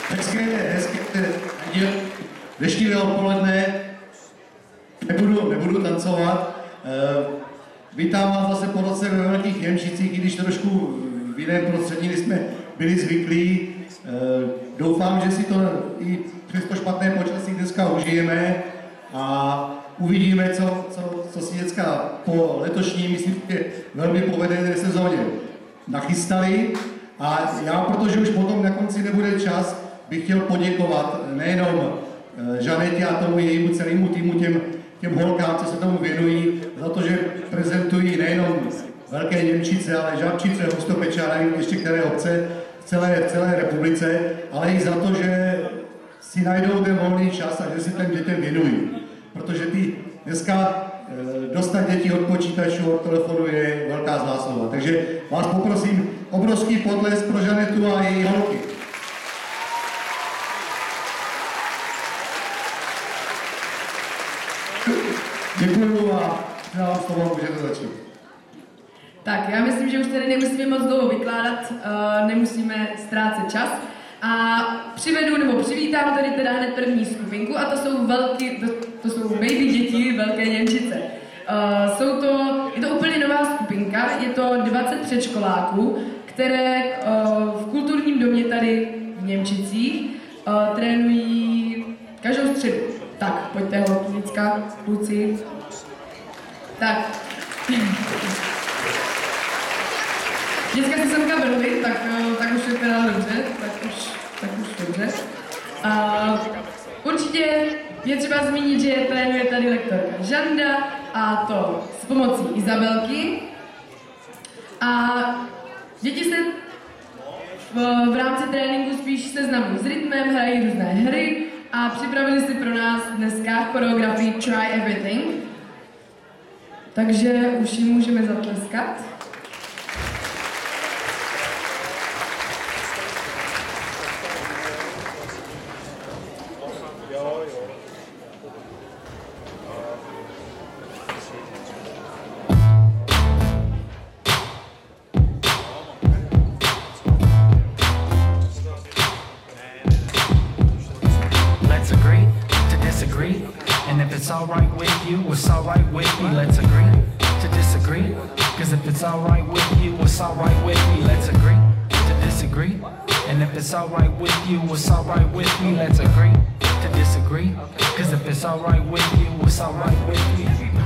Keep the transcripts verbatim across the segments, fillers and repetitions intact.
Hezké, hezké, dnešní odpoledne, nebudu, nebudu tancovat. Vítám vás zase po roce ve Velkých Němčicích, i když trošku v jiném prostředí, než jsme byli zvyklí. Doufám, že si to i přes to špatné počasí dneska užijeme a uvidíme, co, co, co si děcka po letošní, myslím, že velmi povedené sezóně nachystali. A já, protože už potom na konci nebude čas, bych chtěl poděkovat nejenom Žanetě a tomu jejímu celému týmu, těm, těm holkám, co se tomu věnují, za to, že prezentují nejenom Velké Němčice, ale Žabčice, Hustopeče a nevím ještě které obce v celé, v celé republice, ale i za to, že si najdou ten volný čas a že si těm dětem věnují. Protože ty dneska dostat děti od počítačů, od telefonu je velká zásluha. Takže vás poprosím obrovský potlesk pro Žanetu a její holky. Děkuju a předávám slovo, můžete začít. Tak, já myslím, že už tady nemusíme moc dlouho vykládat, uh, nemusíme ztrácet čas. A přivedu nebo přivítám tady teda hned první skupinku a to jsou velký, to, to jsou baby děti Velké Němčice. Uh, jsou to, je to úplně nová skupinka, je to dvacet předškoláků, které uh, v kulturním domě tady v Němčicích uh, trénují každou středu. Tak, pojďte holky, děcka, kluci. Tak. Děcka si semka vrhli, tak, tak už je teda dobře, tak už, tak už dobře. Uh, určitě je třeba zmínit, že trénuje tady lektorka Žanda a to s pomocí Izabelky. A děti se v, v rámci tréninku spíš seznamují s rytmem, hrají různé hry a připravili si pro nás dneska choreografii Try Everything. Takže už jim můžeme zatleskat. It's alright with you, it's alright with me, let's agree to disagree. Cause if it's alright with you, it's alright with me, let's agree to disagree. And if it's alright with you, it's alright with me, let's agree to disagree. Cause if it's alright with you, it's alright with me.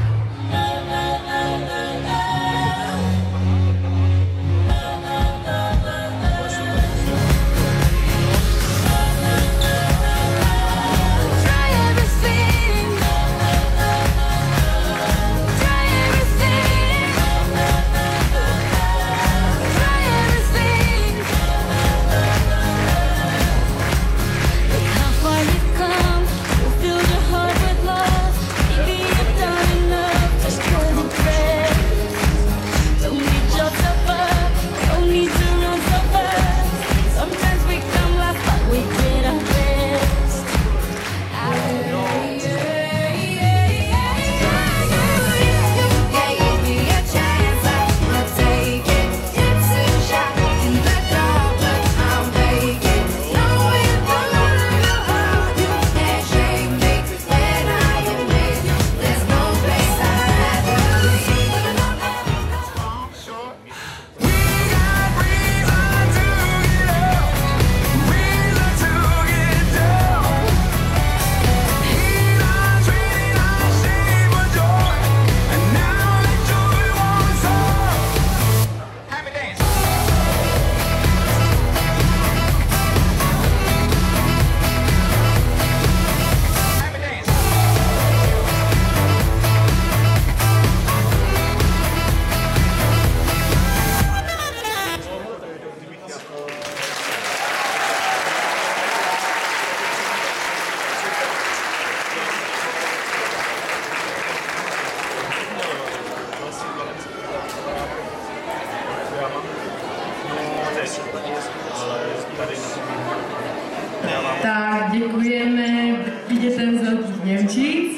Tak děkujeme dětem z Velkých Němčic.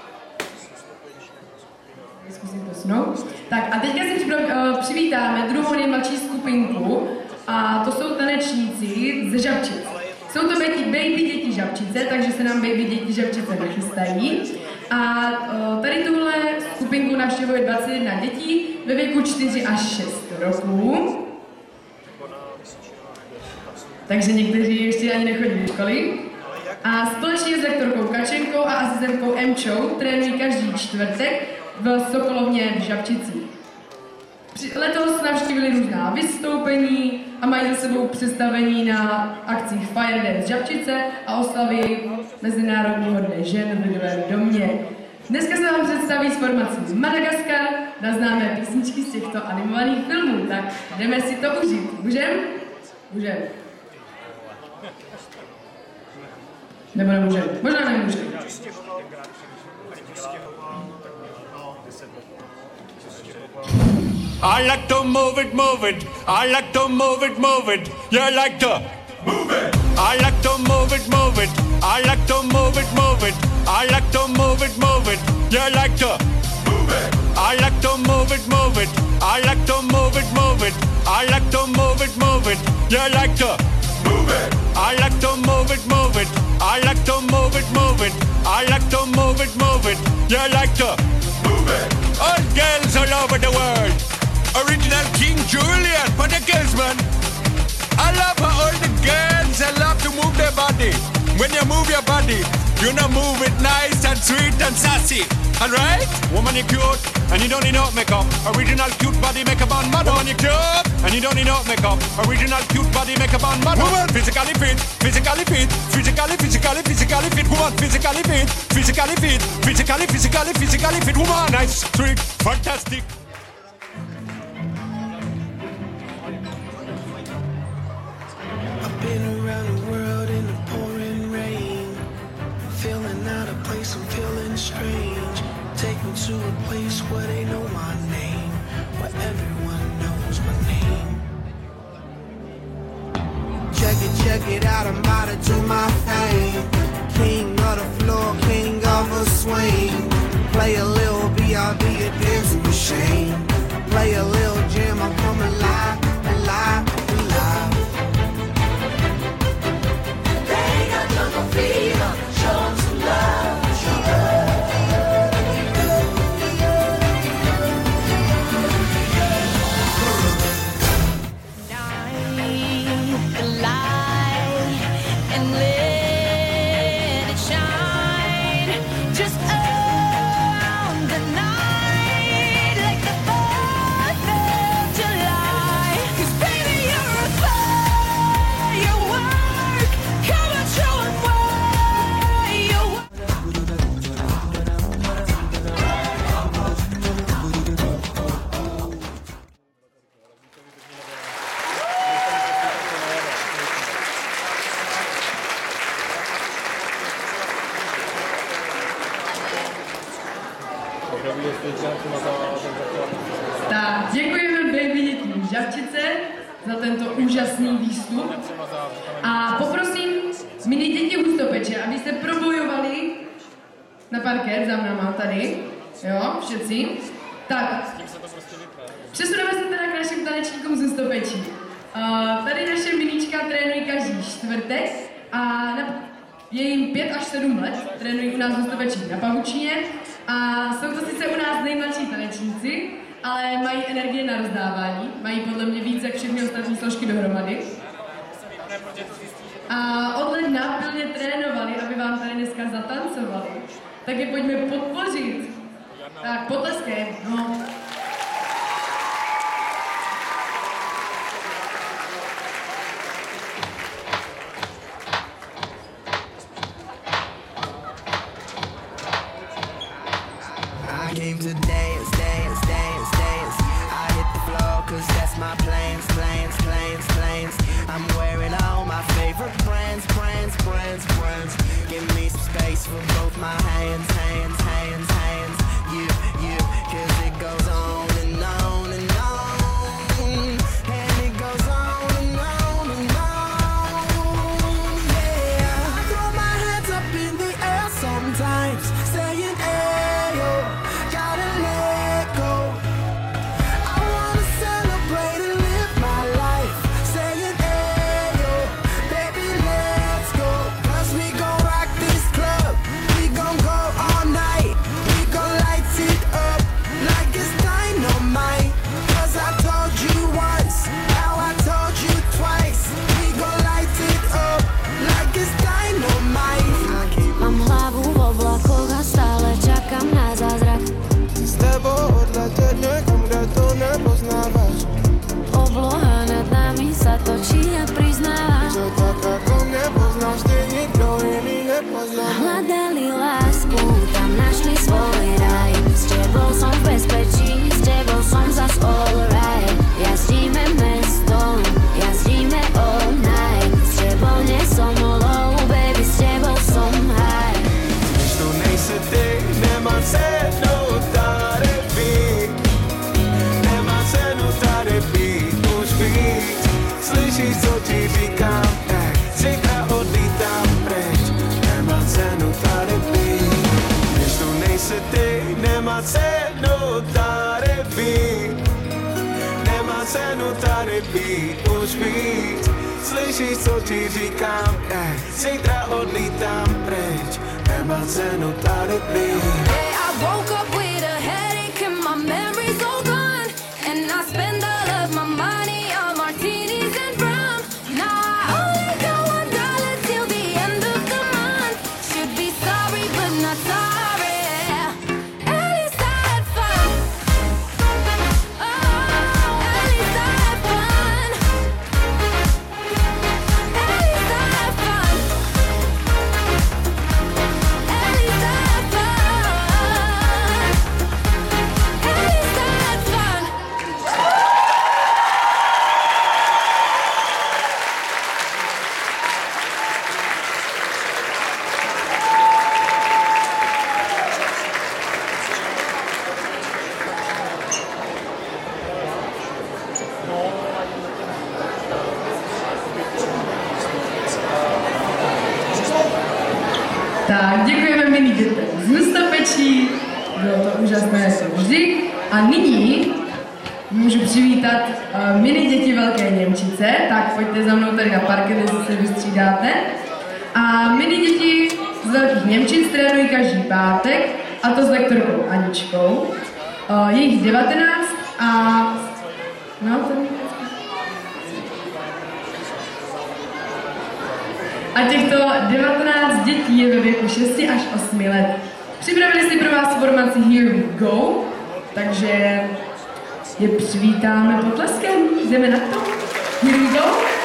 Zkusím posunout. Tak a teďka si přivítáme druhou nejmladší skupinku a to jsou tanečníci ze Žabčic. Jsou to baby, baby děti žabčice, takže se nám baby děti žabčice nachystají. A o, tady tuhle skupinku navštěvuje dvacet jedna dětí ve věku čtyři až šest roků. Takže někteří ještě ani nechodí do školy. A společně s rektorkou Kačenkou a asistentkou Emčou trénují každý čtvrtek v Sokolovně v Žabčicích. Letos navštívili různá vystoupení a mají za sebou představení na akcích Fire Dance Žabčice a oslavy Mezinárodního dne žen v Lidovém domě. Dneska se vám představí s formací Madagaskar na známé písničky z těchto animovaných filmů, tak jdeme si to užít. Můžem? Můžem. Nebo nemůžem? Možná nemůžem. I like to move it, move it. I like to move it, move it. You like to move it. I like to move it, move it. I like to move it, move it. I like to move it, move it. You like to move it. I like to move it, move it. I like to move it, move it. I like to move it, move it. You like to move it. I like to move it, move it. I like to move it, move it. I like to move it, move it. You like to move it. All girls all over the world. Original King Julian for the girls, man. I love how all the girls they love to move their body. When you move your body, you know move it nice and sweet and sassy. Alright? Woman, you're cute and you don't need no makeup. Original cute body makeup on model. Woman, you're cute and you don't need no makeup. Original cute body makeup on model. Woman, physically fit, physically fit, physically, physically, physically fit. Woman, physically fit, physically fit, physically, physically, physically fit. Woman, nice, sweet, fantastic. Been around the world in the pouring rain, feeling out of place, I'm feeling strange. Take me to a place where they know my name, where everyone knows my name. Check it, check it out, I'm about to do my thing. King of the floor, king of a swing. Play a little B R B, a dancing machine. Play a little jam, I'm coming alive, alive, alive. Fever, show 'em some love, show 'em. Shine the light and let it shine just around the night like the fourth of July. 'Cause baby you're a firework, come on show 'em what. Tak, děkujeme baby dětí Žabčice za tento úžasný výstup. A poprosím mini děti hustopeče, aby se probojovali na parket za mnou tady. Jo, všetci. Tak, přesuneme se teda k našim tanečníkům z hustopečí. Uh, tady naše minička trénují každý čtvrtek a na, je jim pět až sedm let, trénují u nás v hustopečí na pavučině. A jsou to sice u nás nejmladší tanečníci, ale mají energie na rozdávání, mají podle mě víc jak všechny ostatní složky dohromady. A od ledna pilně trénovali, aby vám tady dneska zatancovali. Tak je pojďme podpořit. Tak potleskej, no. I came to dance, dance, dance, dance. I hit the floor cause that's my plans, plans, plans, plans. I'm wearing all my favorite brands, brands, brands, brands. Give me some space for both my hands, hands, hands, hands. You, you, cause it goes on. cenu tady být už víc. Slyšíš, co ti říkám, ej, zítra odlítám pryč, nemá cenu tady být. Hey, I woke up with a headache and my memories all gone, and I spend all of my money on martinis and rum. Now I only got one dollar till the end of the month. Should be sorry but not sorry. At least I had fun. Oh, at least I had fun. At least I had fun. At least I had fun. At least I had fun. Tak, děkujeme milí dětem z Hustopečí, bylo to úžasné jako vždy. A nyní můžu přivítat uh, mini děti Velké Němčice, tak pojďte za mnou tady na parket, jestli se vystřídáte. A mini děti z Velkých Němčic trénují každý pátek, a to s lektorkou Aničkou. Uh, je jich devatenáct a... No, to A těchto devatenáct dětí je ve věku šesti až osmi let. Připravili si pro vás formaci Here We Go, takže je přivítáme potleskem. Jdeme na to? Here We Go?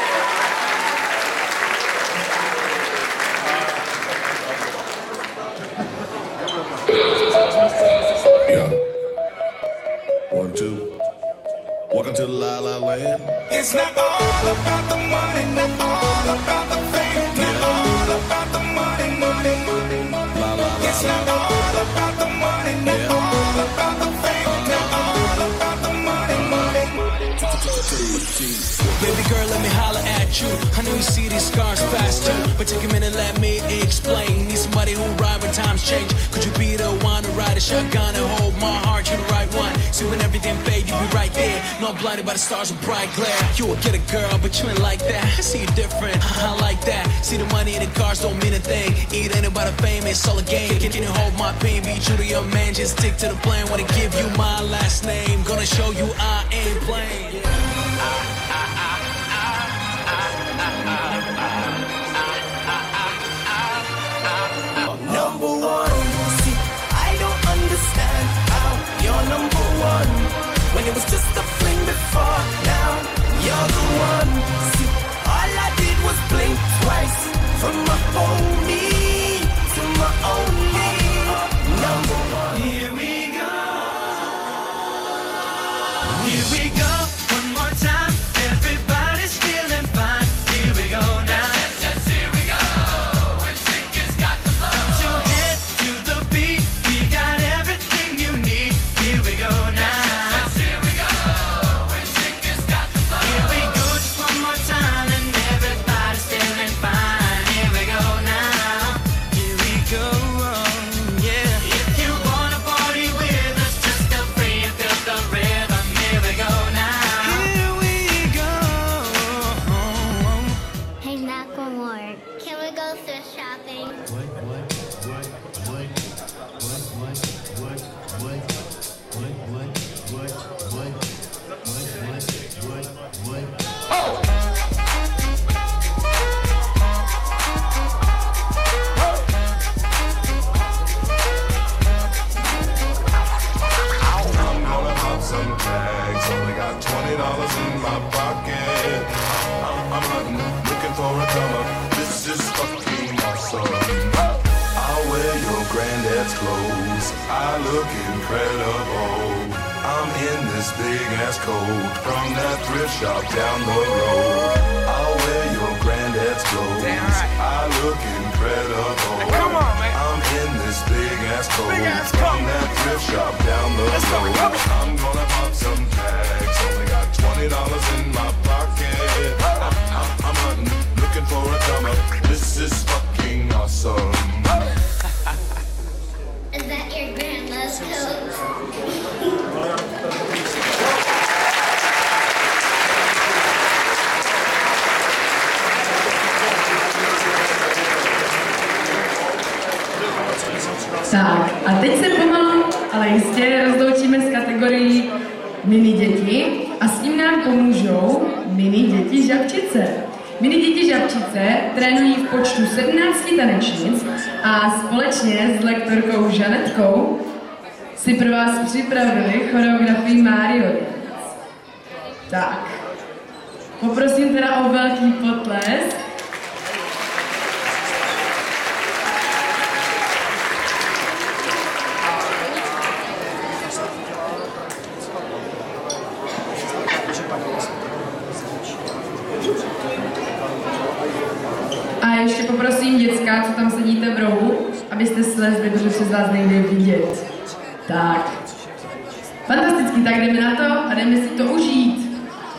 Yeah. One, two. Welcome to the La La Land. It's not all about the money, not all about the fame, not all about the money, money, money, money. La la la. It's not all about the money, not Yeah. all about the fame, not all about the money, money, money. Baby girl, let me holler at you. I know you see these scars faster, but take a minute, let me explain. Need somebody who ride when times change. Could you be the one to ride a shotgun and hold my heart? You the right one. See when everything fade, you be right there. Not blinded by the stars with bright glare. You will get a girl, but you ain't like that. I see you different, I like that. See the money in the cars don't mean a thing. It ain't about the fame, it's all a game. Can, can you hold my pain? Be true to your man, just stick to the plan. Wanna give you my last name. Gonna show you I ain't playing. Number one, see, I don't understand how you're number one when it was just a fling before. Now you're the one. See, all I did was blink twice from my only to my only number one. Here we go. Here we go. One more time. Everybody's feeling fine. Here we go now. Yes, here we go. When Tinker's got the flow. Put your head to the beat. We got everything you need. Here we go now. Yes, here we go. When Tinker's got the flow. Here we go just one more time and everybody's feeling fine. Here we go now. Here we go. Yeah. If you wanna party with us, just feel free and feel the rhythm. Here we go now. Here we go. Hey, Macklemore, can we go thrift shopping? I'm gonna pop some tags. Only got twenty dollars in my pocket. I'm, I'm hunting, looking for a come up. This is fucking awesome. I'll wear your granddad's clothes. I look incredible. I'm in this big ass coat from that thrift shop down the road. I'll wear your granddad's clothes. I look incredible. Come on, man. I'm in this big ass coat Big ass from coat. that thrift shop down the Let's go, road. come on. I'm gonna pop some tags. Only got twenty dollars in my pocket. I'm, I'm, I'm hunting, looking for a come up. This is fucking awesome. Is that your grandma's coat? Tak, a teď se pomalu, ale jistě rozloučíme s kategorií mini děti a s tím nám pomůžou mini děti žabčice. Mini děti žabčice trénují v počtu sedmnácti tanečnic a společně s lektorkou Žanetkou si pro vás připravili choreografii Mario Dance. Tak, poprosím teda o velký potlesk. A ještě poprosím děcka, co tam sedíte v rohu, abyste slezli, protože přes vás nejde vidět. Tak. Fantasticky, tak jdeme na to a jdeme si to užít.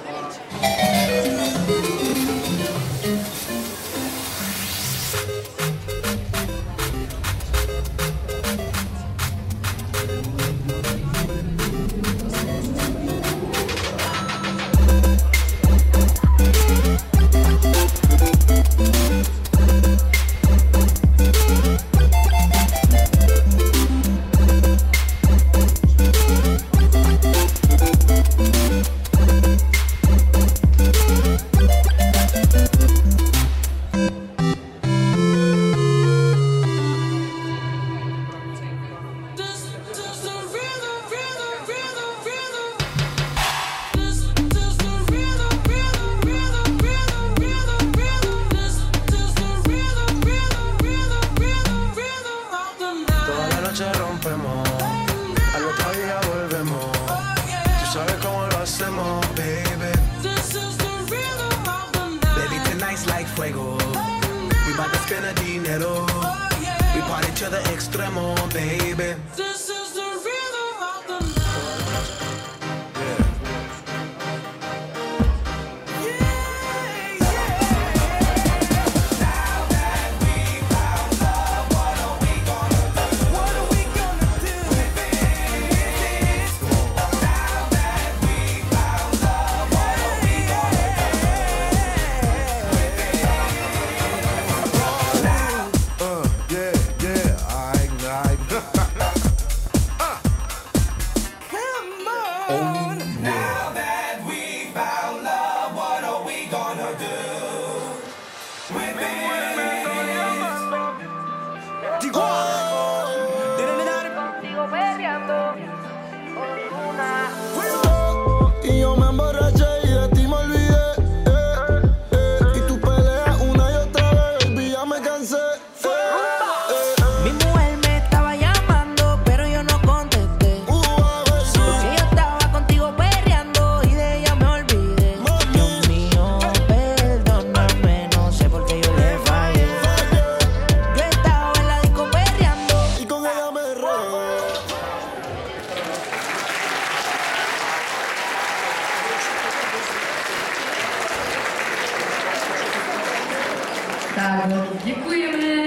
Tak, děkujeme.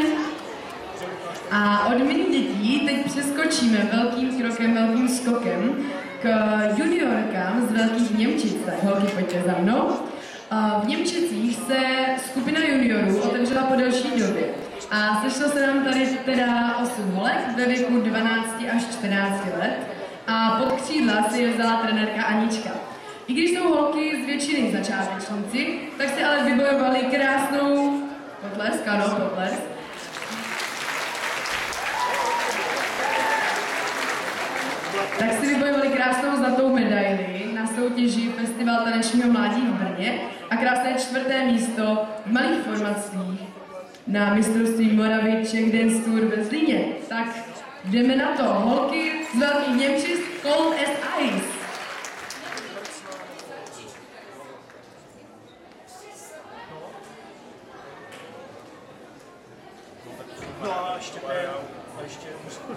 A od mini dětí teď přeskočíme velkým krokem, velkým skokem k juniorkám z Velkých Němčic. Tak holky, pojďte za mnou. V Němčicích se skupina juniorů otevřela po delší době. A sešlo se nám tady teda osm holek ve věku dvanácti až čtrnácti let. A pod křídla si je vzala trenérka Anička. I když jsou holky z většiny začátečníci, tak si ale vybojovali krásnou potlesk, ano, potlesk. Tak si vybojovali krásnou zlatou medaili na soutěži Festival tanečního mládí v Brně a krásné čtvrté místo v malých formacích na mistrovství Moravy Czech Dance Tour ve Zlíně. Tak jdeme na to. Holky z Velkých Němčic, Cold as Ice. No a ještě a ještě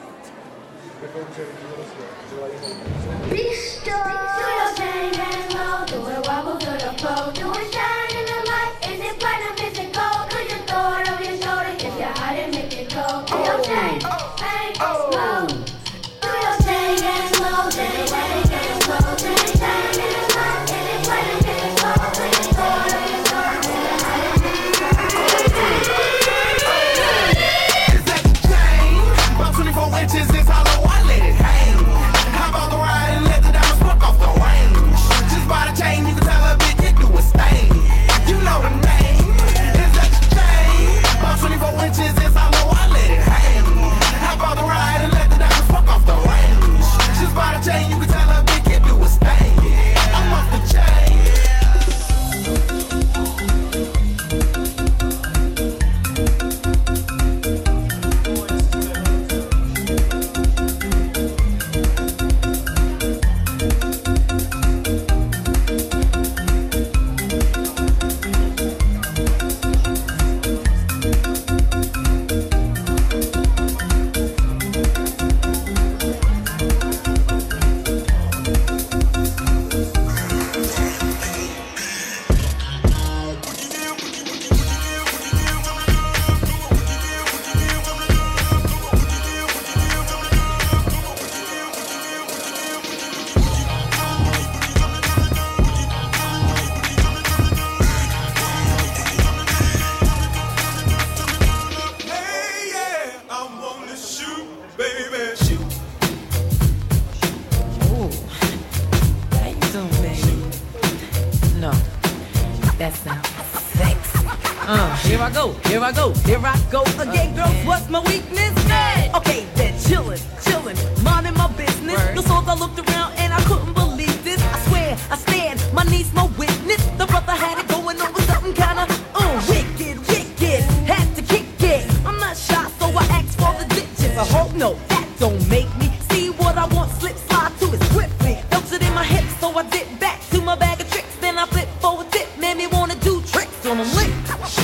Big star, do your thing and low, do it wobble to the flow, do it shine in the light, is it platinum, is it gold, could you throw it over your shoulder, if you're hot and make it cold, do your thing, bang, slow, do your thing and low, thing, thing and slow, thing, thing in the light, is it platinum, is it gold, could you throw it over your shoulder, if you're hot and make it cold, do your thing. Is that the chain? About twenty-four inch That sounds sexy. Uh, here I go, here I go, here I go again, girls. What's my weakness? Hey. Okay, then chillin', chillin', minding my business. Word. The songs I looked around and I couldn't believe this. I swear, I stand, my niece, my witness. The brother had it going on with something kinda uh, wicked, wicked. Had to kick it. I'm not shy, so I asked for the digits. I hope no, that don't make me see what I want. Slip, slide to it swiftly. Felt it in my hips, so I dip back to my bag of tricks. Then I flip for a dip, made me wanna do tricks on them lips.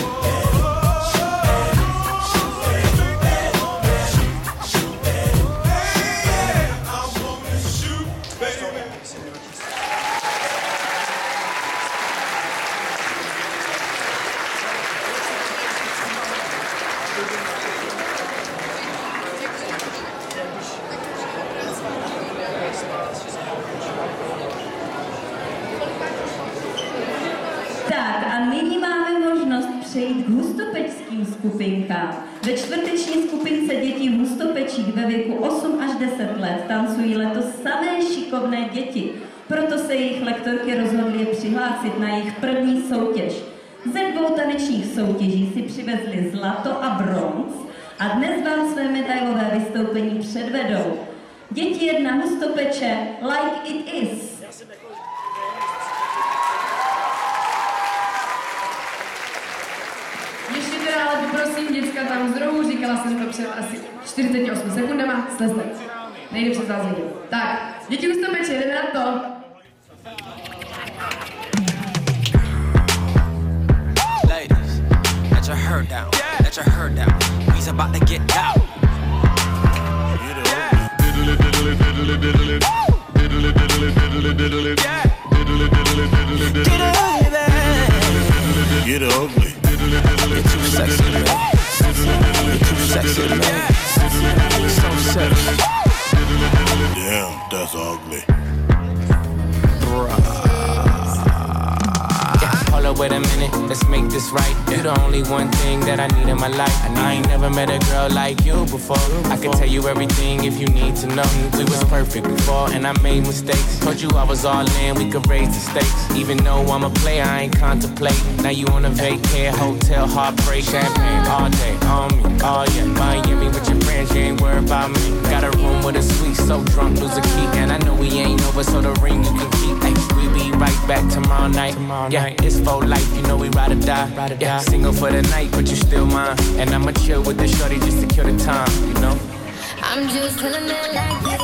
Tak a nyní máme možnost přejít k hustopečským skupinkám. Ve čtvrteční skupince dětí hustopečích ve věku osm až deset let tancují letos samé šikovné děti. Proto se jejich lektorky rozhodly je přihlásit na jejich první soutěž. Ze dvou tanečních soutěží si přivezli zlato a bronz a dnes vám své medailové vystoupení předvedou. Děti jedna hustopeče Like It Is. Ještě teda ale poprosím děcka tam z rohu, říkala jsem to před asi čtyřiceti osmi sekundama, slezte. Nejde před vás vidět. Tak, děti hustopeče, jdeme na to. Ladies, let your hair down, let your hair down. We's about to get down. Diddly diddly diddly diddly diddly diddly diddly diddly diddly diddly diddly diddly. Get ugly. You're too sexy, man. You're too sexy, man. So sexy. Damn, that's ugly. Hold up, wait a minute, let's make this right. You the only one thing that I need in my life. I ain't never met a girl like you before. I can tell you everything if you need to know. We was perfect before and I made mistakes. Told you I was all in, we could raise the stakes. Even though I'm a player, I ain't contemplate. Now you on a vacay, hotel, heartbreak, champagne all day, on me, oh yeah. Miami with your friends, you ain't worried about me. Got a room with a suite, so drunk, lose a key. And I know we ain't over, so the ring you can keep. Ay, we be right back tomorrow night. Tomorrow yeah, night. It's for life, you know we ride or die. Ride or yeah, die. Single for the night, but you still mine. And I'ma chill with the shorty just to kill the time, you know? I'm just feeling it like this.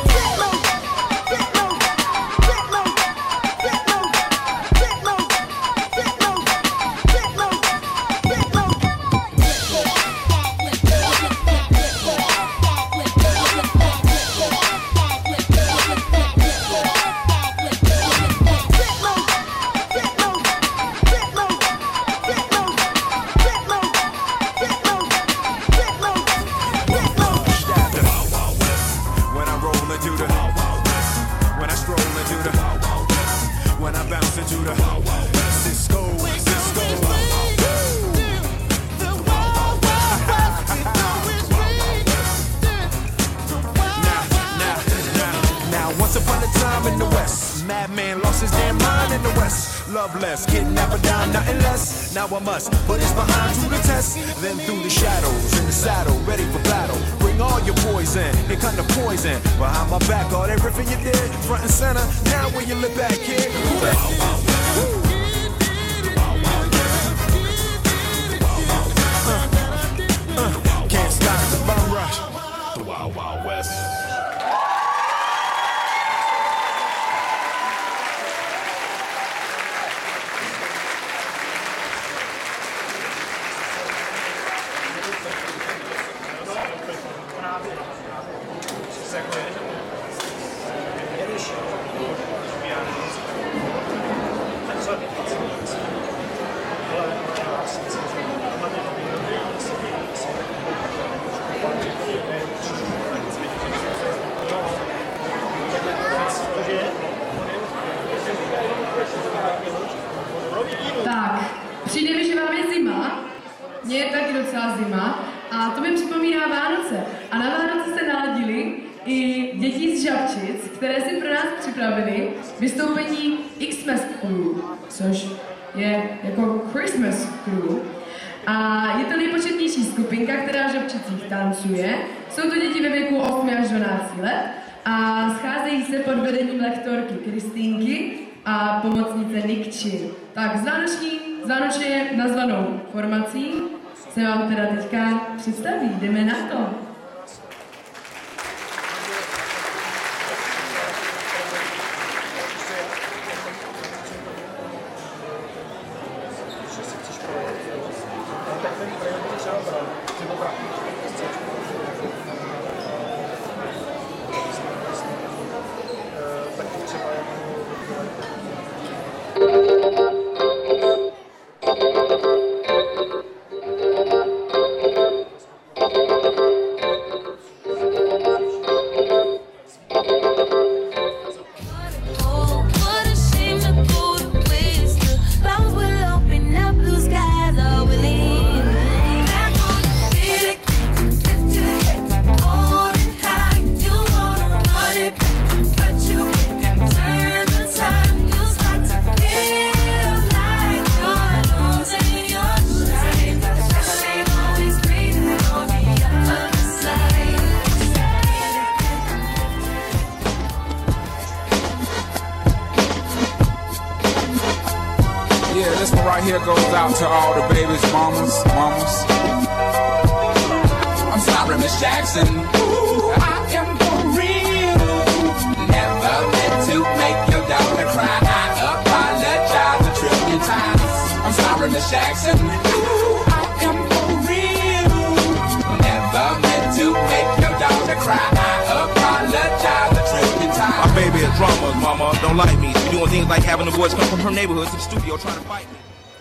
Now I must put his behind to the test. Then through the shadows, in the saddle, ready for battle. Bring all your poison, here come the poison. Behind my back, all that riffing you did, front and center. Now when you look back, kid, who that? Uh, uh, can't stop the bum rush. The Wild Wild West. Tak, přijde mi, že vám je zima, mně je taky docela zima a to mi připomíná Vánoce. A na Vánoce se naladili i děti z Žabčic, které si pro nás připravili vystoupení Xmas Crew, což je jako Christmas Crew. A je to nejpočetnější skupinka, která v Žabčicích tancuje. Jsou to děti ve věku osmi až dvanácti let a scházejí se pod vedením lektorky Kristýnky a pomocnice Nikči. Tak s vánoční, s vánočně nazvanou formací se vám teda teďka představí. Jdeme na to. Goes out to all the babies, mamas, mamas. I'm sorry, Miss Jackson. Ooh, I am for real. Never meant to make your daughter cry. I apologize a trillion times. I'm sorry, Miss Jackson. Ooh, I am for real. Never meant to make your daughter cry. I apologize a trillion times. My baby is drama, mama. Don't like me. She doing things like having the boys come from her neighborhood to the studio trying to fight me.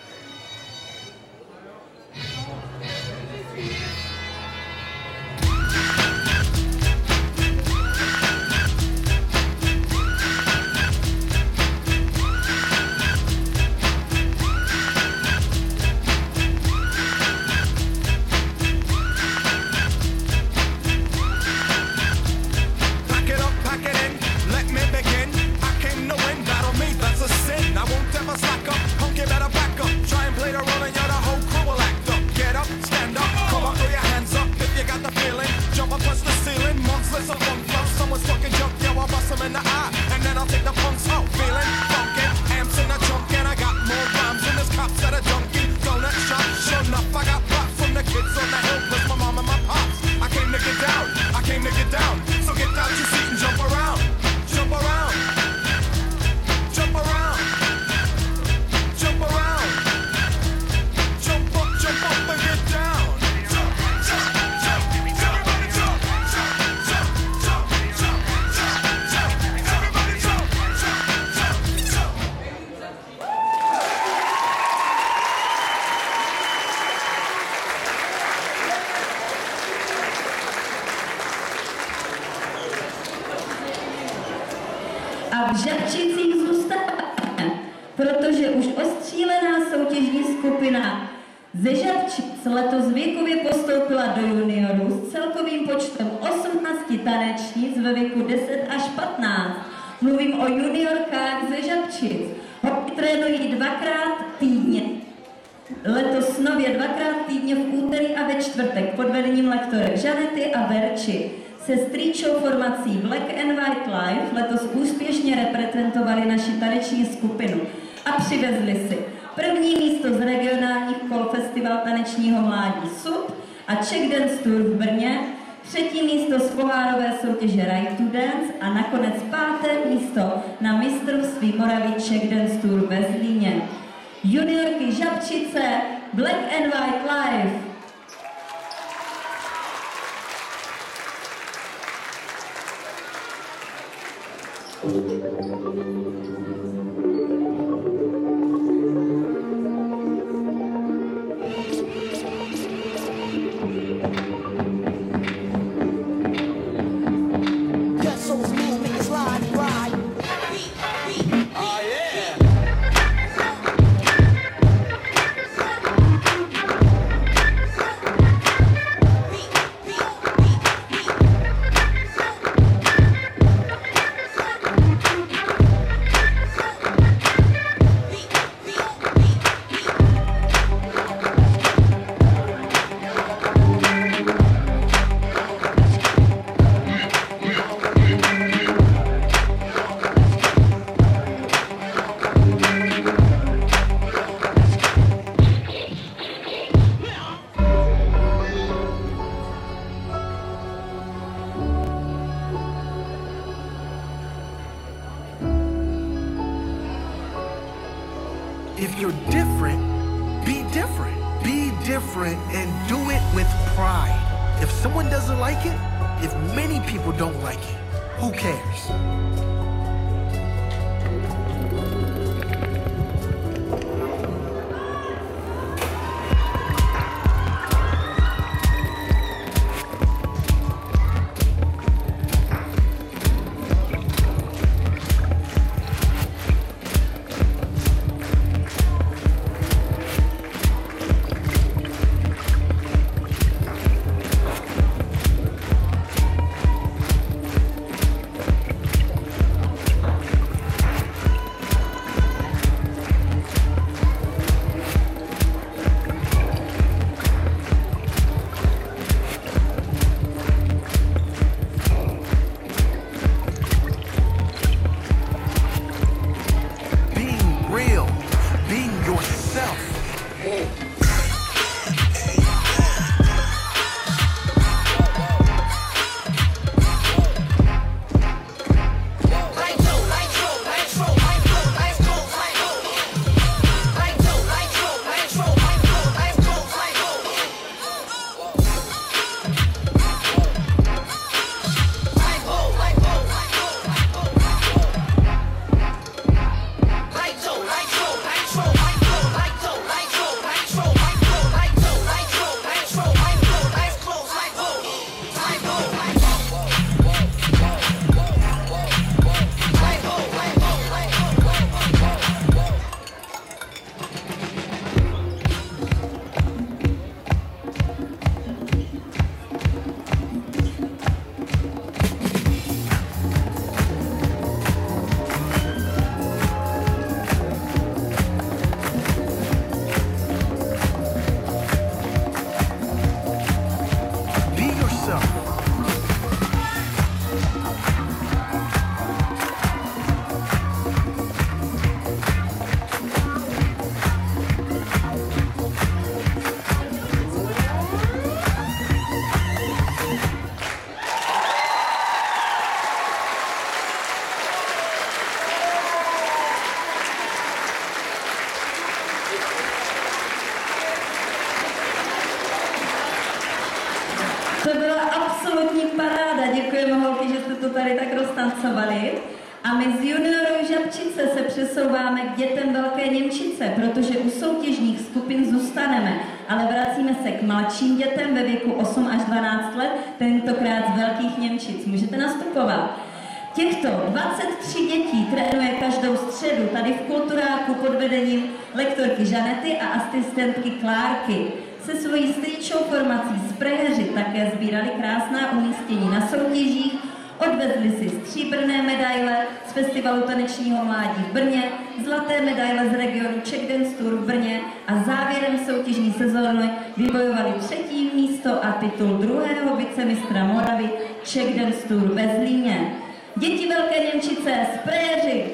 A v Žabčicích zůstáváme, protože už ostřílená soutěžní skupina ze Žabčic letos věkově postoupila do juniorů s celkovým počtem osmnácti tanečnic ve věku deset až patnáct. Mluvím o juniorkách ze Žabčic. Holky trénují dvakrát týdně. Letos nově dvakrát týdně v úterý a ve čtvrtek pod vedením lektorek Žanety a Verči. Se strýčou formací Black and White Live letos úspěšně reprezentovali naši taneční skupinu a přivezli si první místo z regionálních kol Festival tanečního mládí S U P a Czech Dance Tour v Brně, třetí místo z pohárové soutěže Right to Dance a nakonec páté místo na mistrovství Moravy Czech Dance Tour ve Zlíně. Juniorky Žabčice Black and White Live. Be different. Be different and do it with pride. If someone doesn't like it, if many people don't like it, who cares? To byla absolutní paráda, děkujeme holky, že jste to tady tak roztancovali. A my z juniorů Žabčice se přesouváme k dětem Velké Němčice, protože u soutěžních skupin zůstaneme, ale vracíme se k mladším dětem ve věku osm až dvanáct let, tentokrát z Velkých Němčic. Můžete nastupovat. Těchto dvacet tři dětí trénuje každou středu tady v Kulturáku pod vedením lektorky Žanety a asistentky Klárky. Se svojí strýčou formací Sprejeři také sbírali krásná umístění na soutěžích, odvezli si stříbrné medaile z Festivalu tanečního mládí v Brně, zlaté medaile z regionu Czech Dance Tour v Brně a závěrem soutěžní sezóny vybojovali třetí místo a titul druhého vicemistra Moravy Czech Dance Tour ve Zlíně. Děti Velké Němčice, Sprejeři!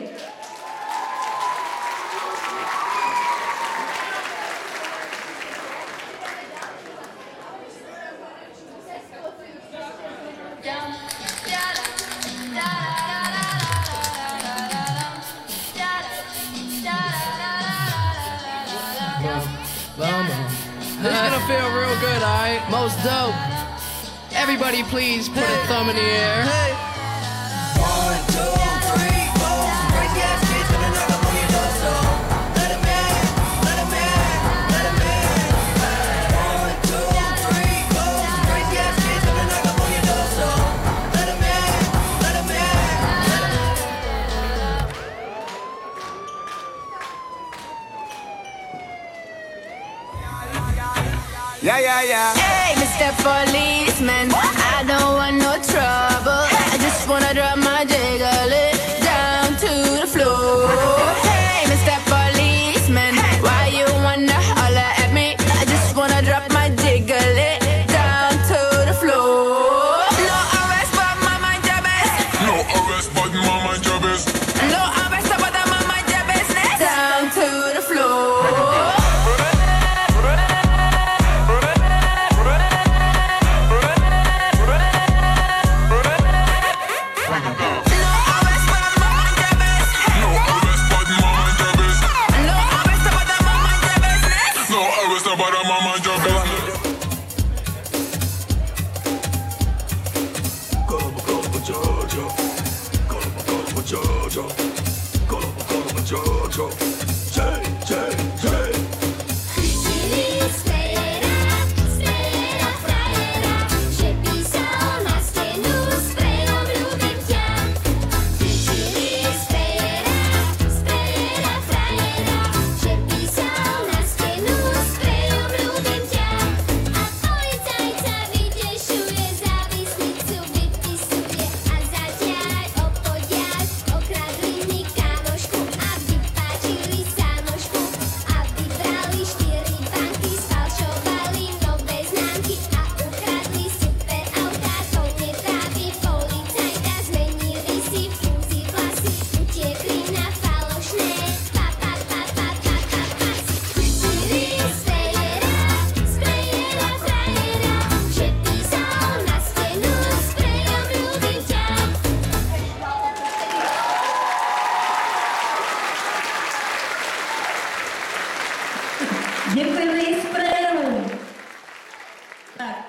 This is gonna feel real good, alright? Most dope. Everybody please put a thumb in the air. One, two, three, four. Crazy ass kids and knock up on your door, so let 'em in, let 'em in, let 'em in. One, two, three, four. Crazy ass kids and knock up on your door, so let 'em in, let 'em in, let 'em in. Yeah, yeah, yeah. Hey, Mister Policeman, I don't want no trouble. I just wanna drop my jiggle it down to the floor. Hey, Mister Policeman, why you wanna holler at me? I just wanna drop my jiggle it down to the floor. No arrest, but my mind your best. No arrest, but my mind your best. No arrest, but my mind your business. Down to the floor. What's up, but I'm on my job business. Colombo, Colombo, Jojo. Colombo, Colombo, Jojo. Colombo, Colombo, Jojo. J, J, J. Děkujeme i sprayerům. Tak.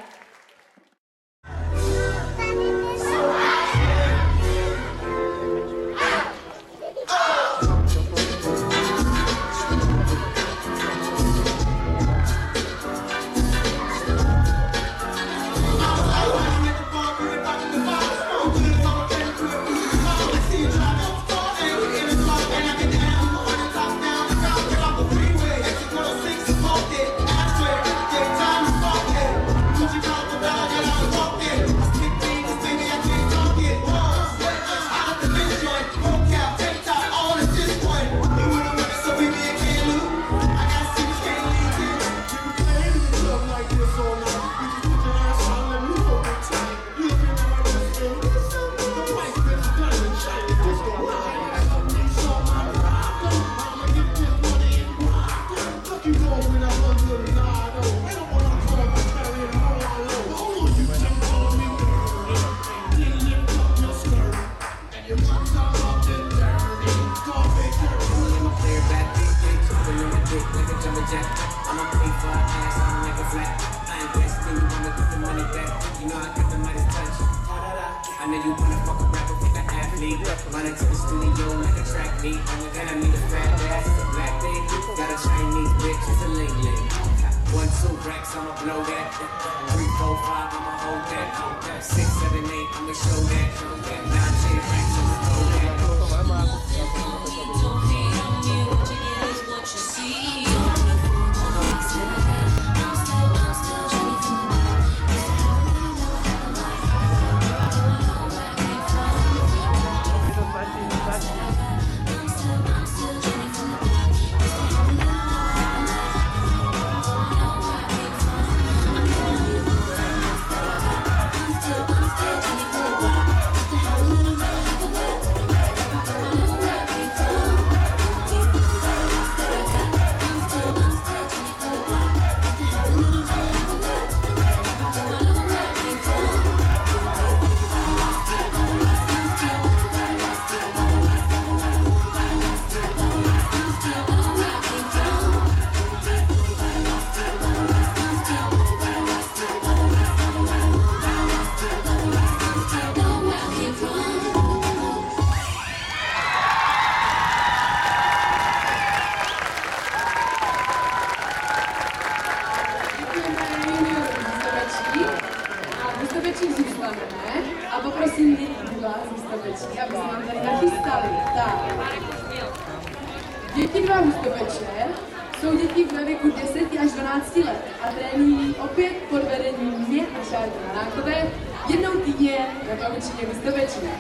Děti dva Hustopeče jsou děti ve věku deset až dvanácti let a trénují opět pod vedením mě a Šárky Hanákové jednou týdně na Klavičině Hustopečí.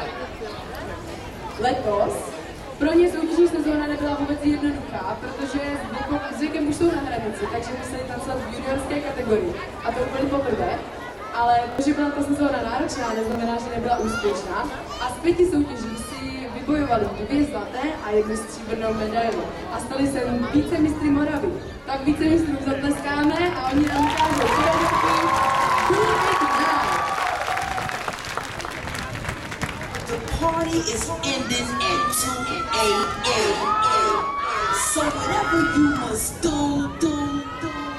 Letos pro ně soutěžní sezóna nebyla vůbec jednoduchá, protože s věkem už jsou na hranici, takže museli tancovat v juniorské kategorii. A to úplně poprvé. Ale to, že byla ta sezóna náročná, neznamená, že nebyla úspěšná. A z pěti soutěží si vybojovali dvě zlaté a jednu stříbrnou medaili. A stali se vícemistry Moravy. Tak vícemistrům zatleskáme a oni nám ukážou, že je The party is ending at two a m So whatever you must do, do, do.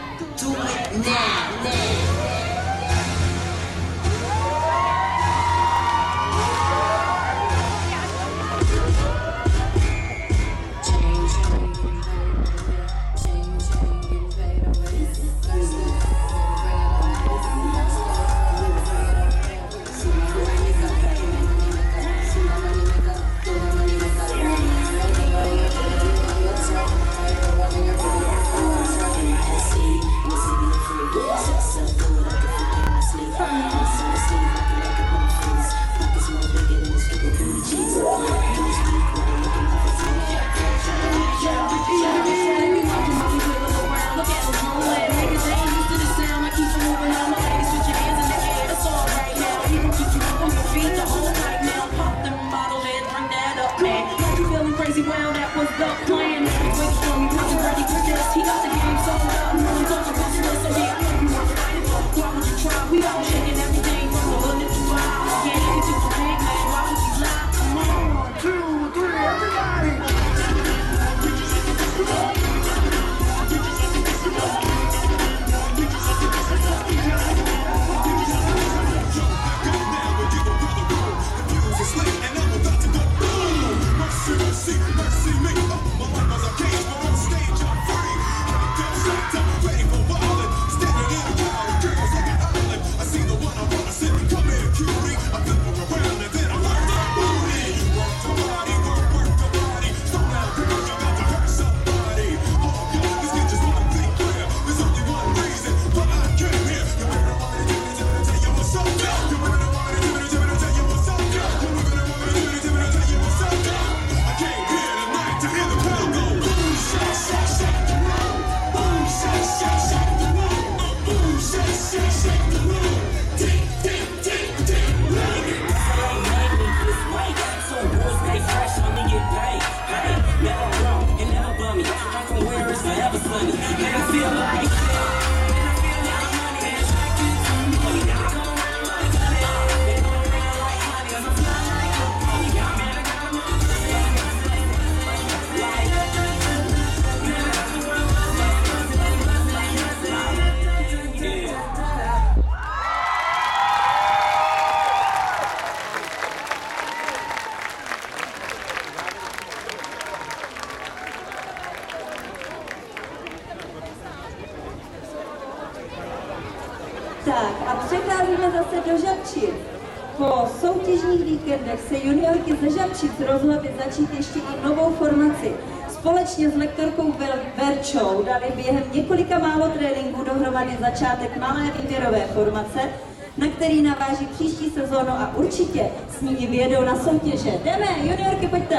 Tak a přecházíme zase do Žabčic. Po soutěžních víkendech se juniorky ze Žabčic rozhodly začít ještě i novou formaci. Společně s lektorkou Ver- Verčou dali během několika málo tréninků dohromady začátek malé výběrové formace, na který naváží příští sezónu a určitě s nimi vyjedou na soutěže. Jdeme, juniorky, pojďte!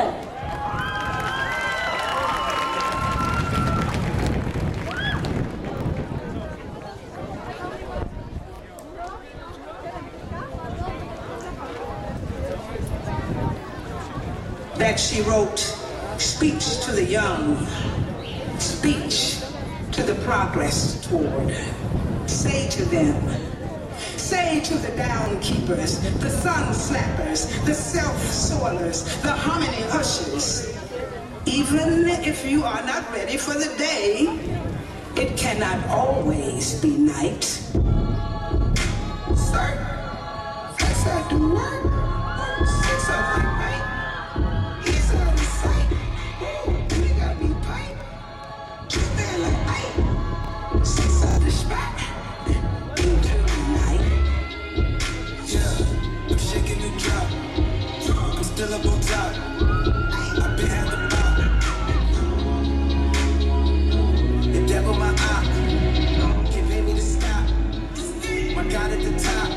That she wrote speech to the young, speech to the progress toward. Say to them, say to the downkeepers, the sun slappers, the self-soilers, the hominy hushers, even if you are not ready for the day, it cannot always be night. Sir, yes I do work, six of my right. He's out of sight. Ooh, we gotta be pipe. Two men like eight. Six out the spot. Into the night. Yeah, I'm shaking the drop. I'm still up on top. I've been had the pop. The devil my eye. Giving me the stop. My God at the top.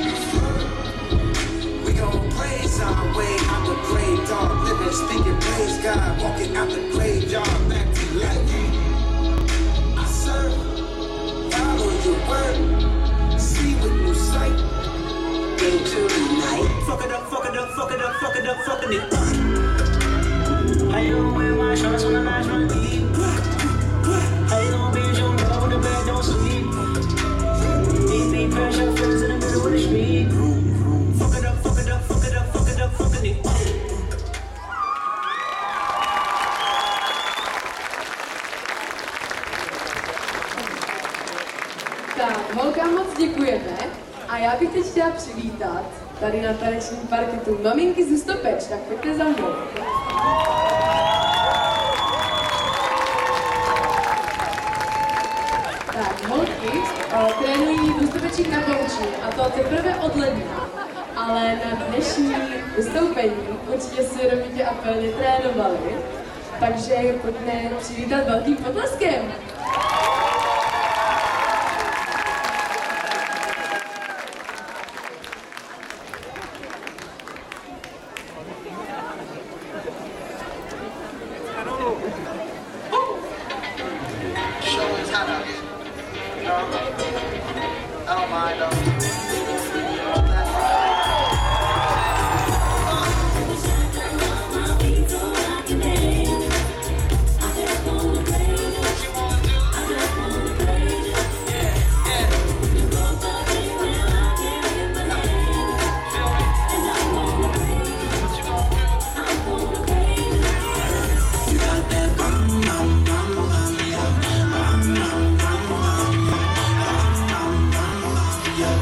We gon' praise our way out the grave, dog. Living, speaking, praise God. Walking out the graveyard back to life. I serve, follow your word, see with new sight. Into the night. Fuck it up, fuck it up, fuck it up, fuck it up, fucking it up. How you gon' wear my shorts when the match run deep? How you gon' be in your love when the bed don't sleep? These be pressure friends in the middle of the street. Fuck it up, fuck it up, fuck it up, fuck it up, fucking it up. Tak, holkám moc děkujeme a já bych teď chtěla přivítat tady na tanečním parketu maminky z Hustopeč, tak pojďte za mnou. Tak, holky uh, trénují v Hustopečích na kouči a to teprve od ledna, ale na dnešní vystoupení určitě svědomitě a plně trénovali, takže pojďme přivítat velkým potleskem. Yeah.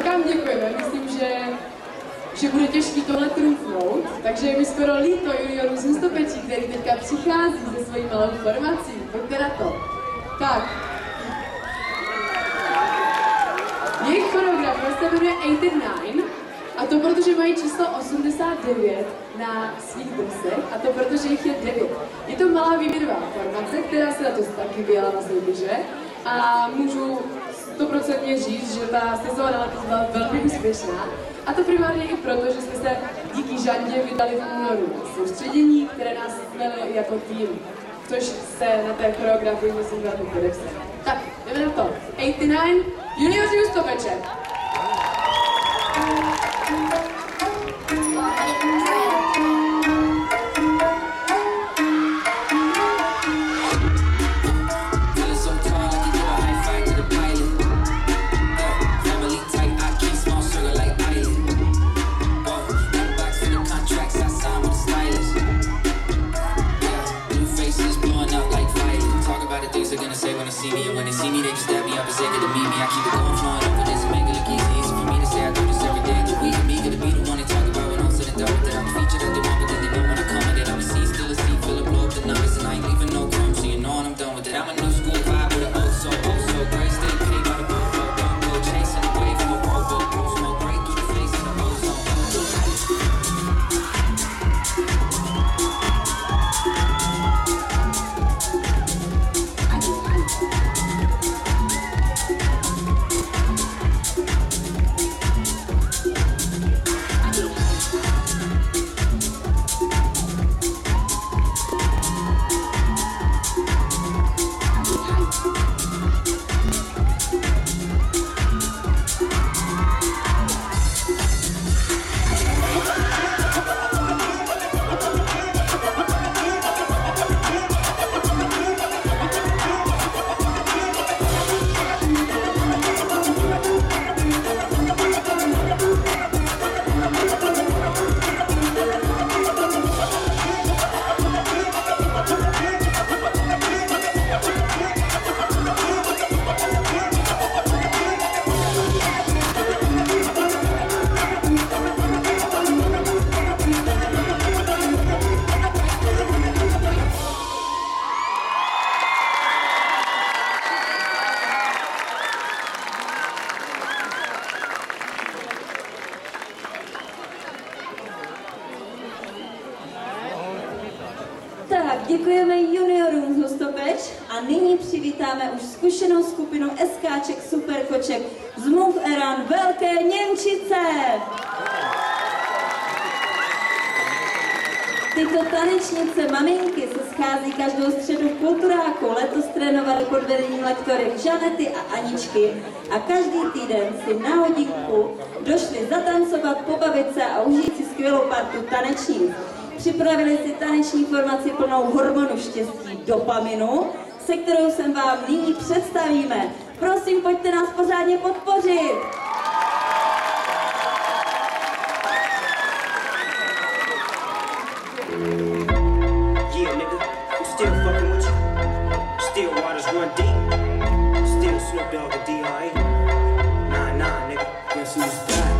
Holkám děkujeme, myslím, že, že bude těžký tohle trůfnout, takže je mi skoro líto juniorů z Hustopečí, který teďka přichází se svojí malou formací. Pojďte na to. Tak. Jejich choreografie se jmenuje osmdesát devět a to protože mají číslo osmdesát devět na svých dresech a to protože jich je devět. Je to malá výběrová formace, která se na to taky vyjela na soutěže a můžu stoprocentně říct, že ta sezóna letos byla velmi úspěšná. A to primárně i proto, že jsme se díky Žandě vydali v únoru na soustředění, které nás směli i jako tým, což se na té choreografii musím velmi podepsat. Tak, jdeme na to. osmdesát devět, junioři Hustopeče. See me, and when they see me, they just dab me up and say good to meet me. I keep it going, flowing over this and make it look easy. Easy for me to say I do this every day of the week. I'm eager to be the one they talk about when I'm sitting down. That I'm featured as the one, but then they know when I come and that I'm a seat, still a seat, full of blow up the numbers, and I ain't leaving no crumbs, so you know when I'm done with it. I'm a new school vibe with an oh so oh so great. Stay paid by the boat, boat, boat, boat, chasing the wave from a rowboat, boat, smoke great through the face of the ozone. Tak, děkujeme juniorům z Hustopeč a nyní přivítáme už zkušenou skupinu SKček Superkoček z Move Eran Velké Němčice. Tyto tanečnice maminky se schází každou středu v Kulturáku. Letos trénovali pod vedením lektorek Žanety a Aničky a každý týden si na hodinku došli zatancovat, pobavit se a užít si skvělou partu tanečník. Připravili si taneční formaci plnou hormonu štěstí dopaminu, se kterou sem vám nyní představíme. Prosím, pojďte nás pořádně podpořit. Yeah, nigga, I'm still fucking with you. Still waters run deep. Still Snoop Dogg and D R E. Nah, nah, nigga. Guess who's back?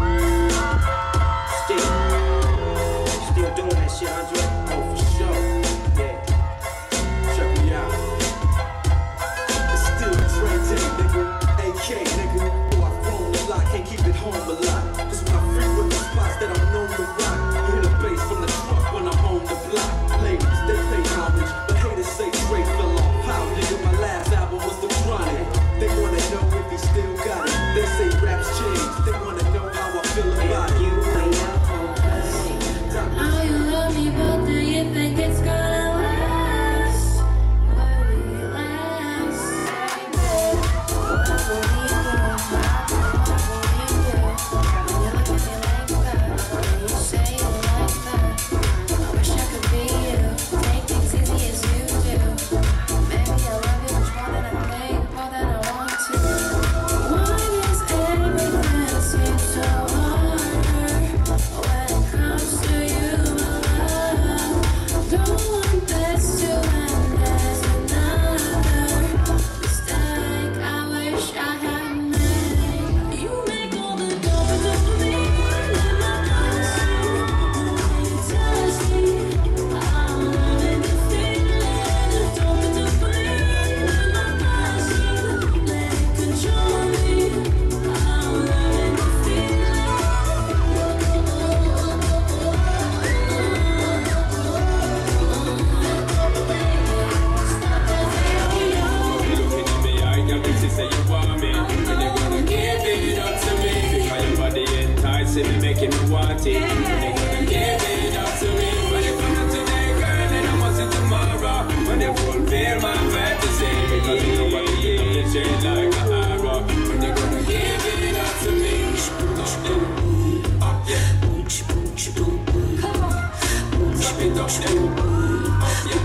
Still. Still doing that shit, Andre? Oh, for sure. Yeah. Check me out. It's still Dre Day, nigga. A K, nigga. Oh, I've grown a lot, can't keep it home a lot. Just when I frequent the spots that I'm known to rock. You hear the bass from the truck when I'm on the block. Ladies, they pay homage, but haters say Dre fell off. How, nigga, my last album was The Chronic. They wanna know if he still got it. They say raps change, they wanna know how I feel about it. You ain't your home, Now you love me, but do you think it's gonna last? Will we last? What will we do? What will we do? When you look at me like that, when you say it like that, I wish I could be you. Take things easy as you do. Maybe I love you much more than I think, more than I want to. Why is everything seem party. They're gonna give it up to me. But if I'm not today, girl, then I must see tomorrow. When they fulfill my fantasy. Because you know what they do, they change like a arrow. When they're gonna give it up to me. Up, yeah. Come on. Drop it up, then. Up, yeah.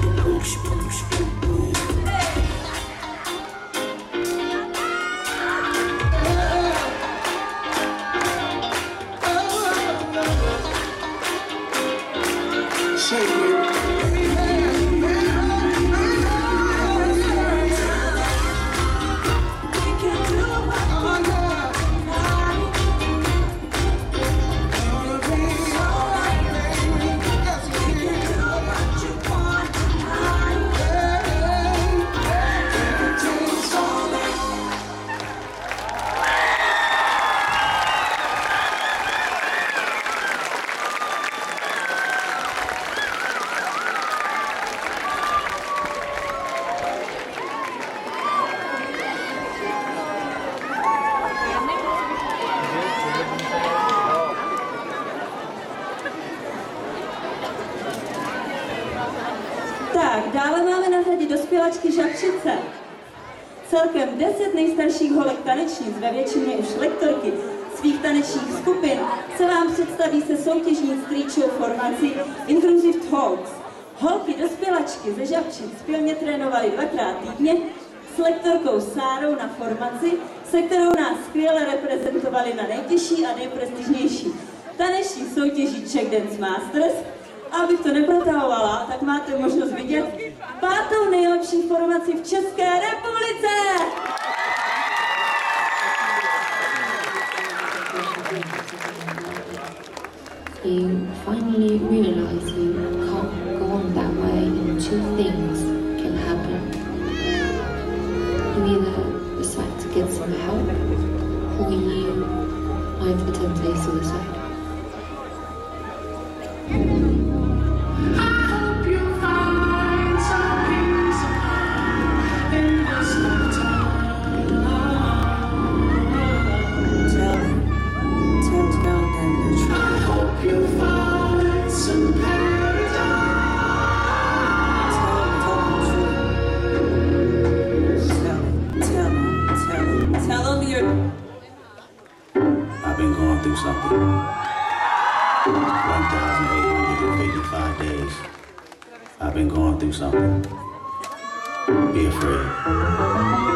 Tak, dále máme na řadě dospělačky Žabčice. Celkem deset nejstarších holek tanečnic, ve většině už lektorky svých tanečních skupin, se vám představí se soutěžní street show formací Intrusive Talks. Holky dospělačky ze Žabčic pilně trénovaly dvakrát týdně s lektorkou Sárou na formaci, se kterou nás skvěle reprezentovali na nejtěžší a nejprestižnější taneční soutěží Czech Dance Masters. A abych to neprotahovala, tak máte možnost vidět pátou nejlepší formaci v České republice! You finally realize you can't go on that way and two things can happen. You either decide to get some help or you might attempt a suicide. I've been going through something. one thousand eight hundred fifty-five days. I've been going through something. Be afraid.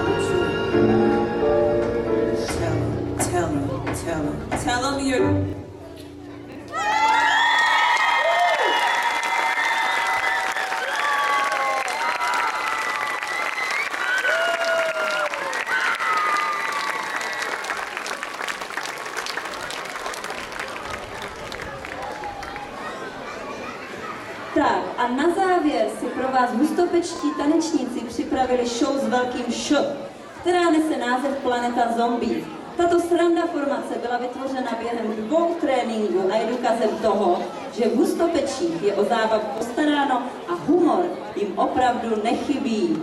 Tell them you're Tak a na závěr si pro vás hustopečtí tanečníci připravili show s velkým š, která nese název Planeta Zombie. Tato sranda formace byla vytvořena během dvou tréninků a je důkazem toho, že v hustopečích je o zábavu postaráno a humor jim opravdu nechybí.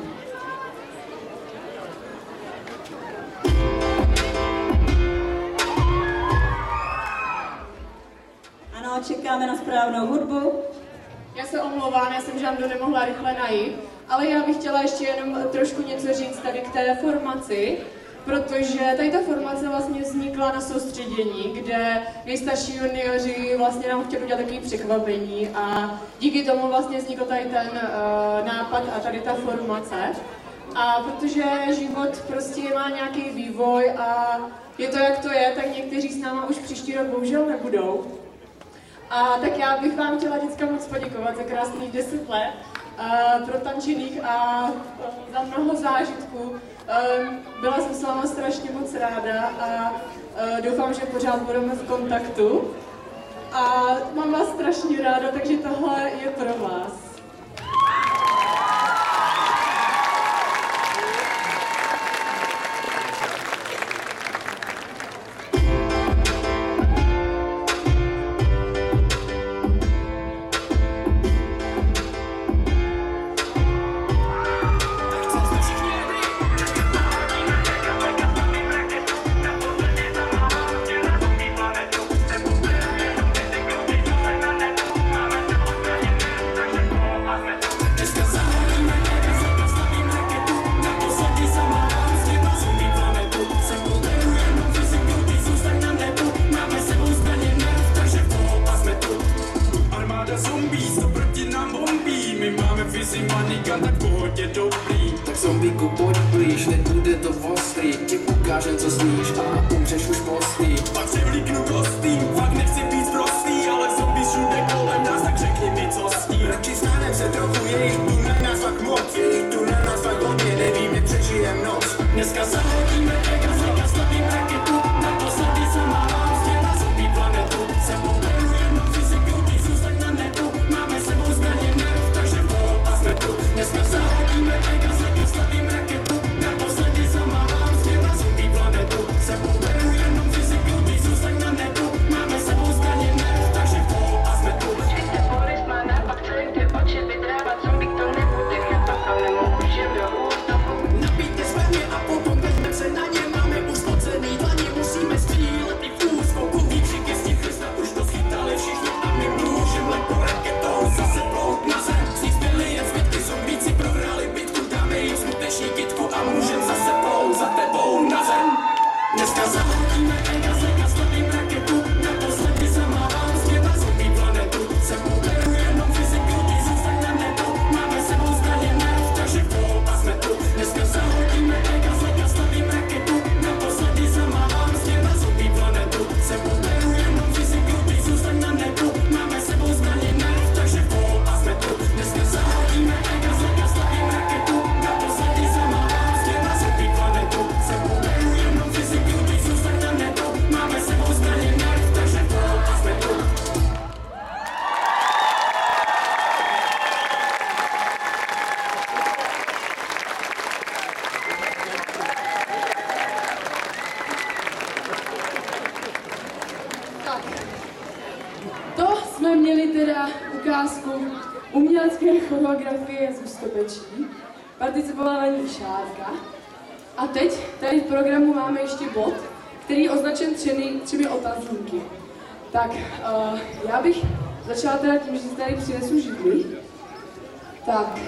Ano, čekáme na správnou hudbu. Já se omlouvám, já jsem Žandu nemohla rychle najít, ale já bych chtěla ještě jenom trošku něco říct tady k té formaci, protože tady ta formace vlastně vznikla na soustředění, kde nejstarší junioři vlastně nám chtěli udělat takové překvapení a díky tomu vlastně vznikl tady ten uh, nápad a tady ta formace. A protože život prostě má nějaký vývoj a je to jak to je, tak někteří s náma už příští rok bohužel nebudou. A tak já bych vám chtěla vždycky moc poděkovat za krásných deset let uh, pro tančených a uh, za mnoho zážitků. Um, byla jsem s váma strašně moc ráda a uh, doufám, že pořád budeme v kontaktu. A mám vás strašně ráda, takže tohle je pro vás. Tak zombíku pojď blíž, nebude to ostrý. Ti ukážem, co sníš a umřeš už postý. Pak převlíknu kostým, fakt nechci být prostý, ale zombí všude kolem nás, tak řekni mi, co s tím. Radši stánem se trochu, jejich tu na nás fakt moc, jejich tu na nás fakt hodně, nevím, jak přežijem noc. Dneska zahodíme Pegasus, a stavím raketu, naposledy sama vám stěla zombí planetu. Sebou beru jenom fyziku, ty zůstaň na netu, máme sebou zbraně nerv, takže vol a jsme tu. Dneska zahodíme Pegasus, a stavím raketu, naposledy sama vám stěla zombí planetu. Sebou beru jenom fyziku, ty zůstaň na netu, máme sebou zbraně nerv, takže vol a jsme tu. Čistě Boris má nápad, celý ty oči vydrávat zombie, to nebude chápat, ale nemůžem do ústavu. Nabíjte zbraně a potom vezmeme se na ně, máme už spocený dlaně, musíme střílet i v úskoku. Výkřiky stihly, snad už to schytali všichni a my můžeme lepo raketou zase plout na zem. Z nich zbyli jen zbytky, zombíci prohráli bitku, dáme jim smuteční kytku a můžem zase plout za tebou na zem. Dneska zahodíme Pegasus a stavím raketu, naposledy sama vám stěla zombí planetu. Sebou beru jenom fyziku, ty zůstaň na netu, máme sebou zbraně nerv, takže pol a jsme tu. Dneska zahodíme Pegasus a stavím raketu, naposledy sama vám stěla zombí planetu. Sebou beru jenom fyziku, ty zůstaň na netu, máme sebou zbraně nerv, takže pol a jsme tu. Dneska zahodíme Pegasus a stavím raketu, naposledy sama vám stěla zombí planetu. Sebou beru jenom fyziku, ty zůstaň na netu, máme sebou zbraně nerv, takže pol a jsme tu. Tak, to jsme měli teda ukázku umělecké choreografie z Hustopečí, participování Šárka. A teď tady v programu máme ještě bod, který je označen třemi, třemi otazníky. Tak, uh, já bych začala teda tím, že si tady přinesu židli. Tak,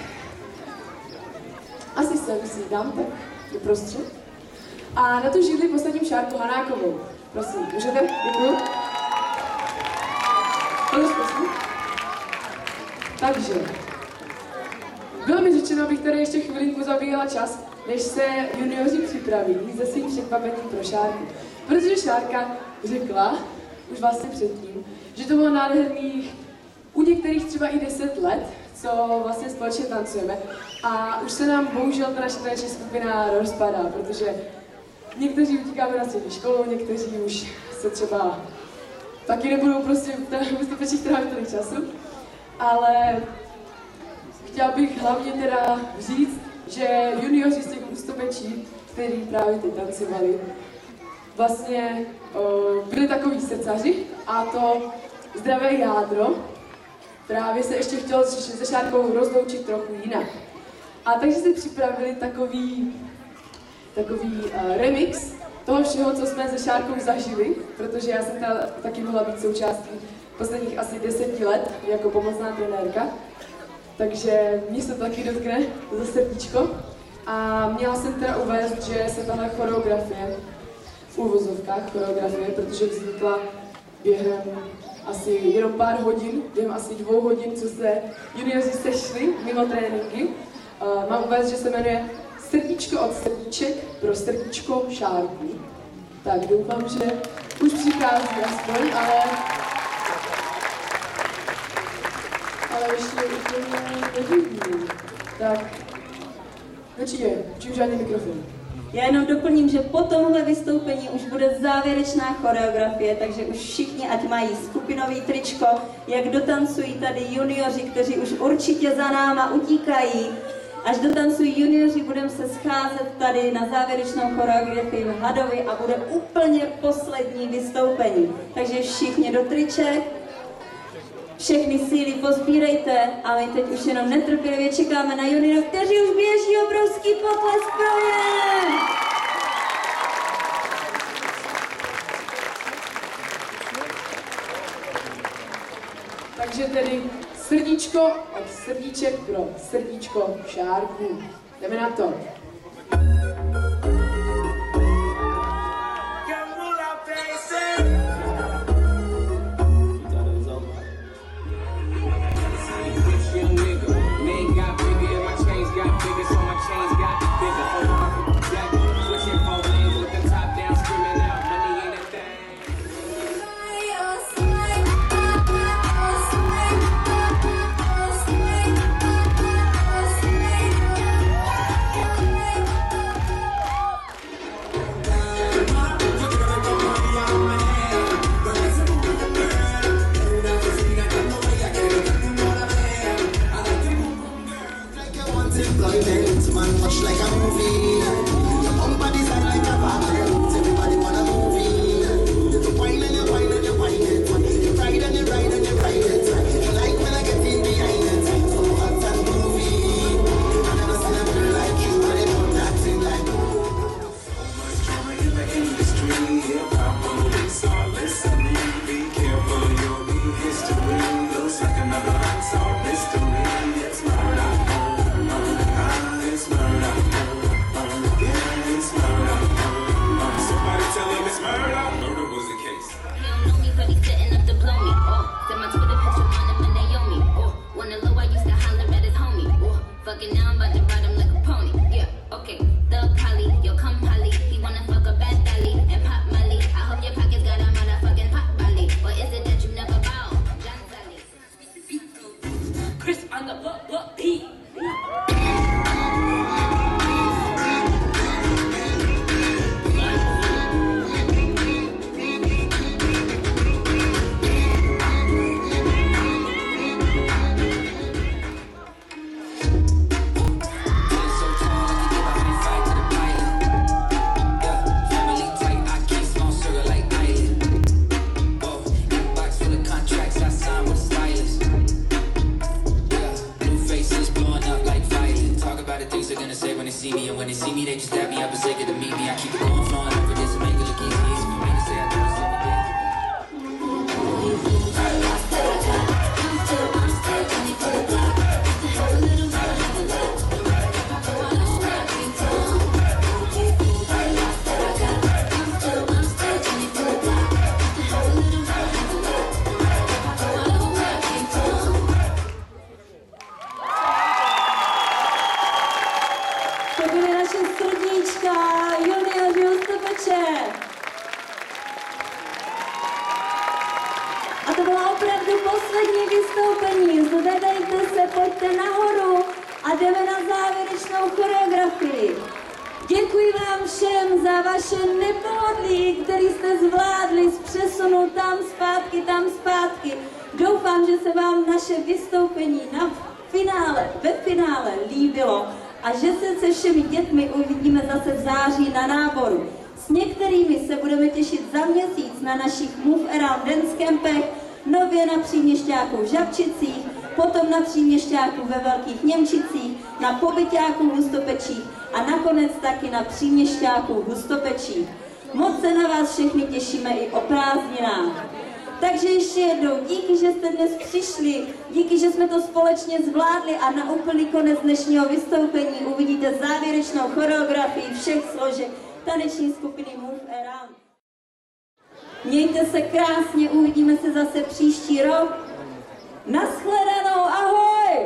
asi sem si dám tak doprostřed. A na tu židli posadím Šárku Hanákovou. Prosím, můžete? Děkuju. Prosím, prosím. Takže, bylo mi řečeno, abych tady ještě chvilinku zabíjela čas, než se junioři připraví se svým překvapením pro Šárku. Protože Šárka řekla, už vlastně předtím, že to bylo nádherných, u některých třeba i deset let, co vlastně společně tancujeme. A už se nám bohužel ta naše taneční skupina rozpadá, protože někteří utíkáme na střední školu, někteří už se třeba taky nebudou prostě v těch pečích trávit tolik času. ale chtěla bych hlavně teda říct, že junioři z těch Hustopečí, který právě teď tancovali, vlastně uh, byli takový srdcaři a to zdravé jádro právě se ještě chtělo se Šárkou rozloučit trochu jinak. A takže si připravili takový, takový uh, remix toho všeho, co jsme se Šárkou zažili, protože já jsem ta, taky mohla být součástí posledních asi deseti let jako pomocná trenérka. Takže mě se to taky dotkne za srdíčko. A měla jsem teda uvést, že se tahle choreografie, v úvozovkách choreografie, protože vznikla během asi jenom pár hodin, během asi dvou hodin, co se junioři sešli mimo tréninky. Uh, mám uvést, že se jmenuje Srdíčko od srdíček pro srdíčko Šárku. Tak doufám, že už přichází aspoň, ale... Ale ještě úplně nevidím. Tak, určitě, čím žádný mikrofon. Já jenom doplním, že po tomhle vystoupení už bude závěrečná choreografie, takže už všichni, ať mají skupinový tričko, jak dotancují tady junioři, kteří už určitě za náma utíkají. Až dotancují junioři, budeme se scházet tady na závěrečnou choreografii v Hadovi a bude úplně poslední vystoupení. Takže všichni do triček, všechny síly pozbírejte a my teď už jenom netrpělivě čekáme na juniory, kteří už běží obrovský potlesk pro ně. Takže tedy srdíčko od srdíček pro srdíčko Šárku. Jdeme na to. A to bylo opravdu poslední vystoupení. Zvedejte se, pojďte nahoru a jdeme na závěrečnou choreografii. Děkuji vám všem za vaše nepohodlí, který jste zvládli z přesunu tam zpátky, tam zpátky. Doufám, že se vám naše vystoupení na finále, ve finále líbilo a že se se všemi dětmi uvidíme zase v září na náboru. S některými se budeme těšit za měsíc na našich Move Around Dance Campech, nově na Příměšťáku v Žabčicích, potom na Příměšťáku ve Velkých Němčicích, na Pobyťáku v Hustopečích a nakonec taky na Příměšťáku v Hustopečích. Moc se na vás všechny těšíme i o prázdninách. Takže ještě jednou díky, že jste dnes přišli, díky, že jsme to společně zvládli a na úplný konec dnešního vystoupení uvidíte závěrečnou choreografii všech složek taneční skupiny Move Around. Mějte se krásně, uvidíme se zase příští rok. Naschledanou, ahoj!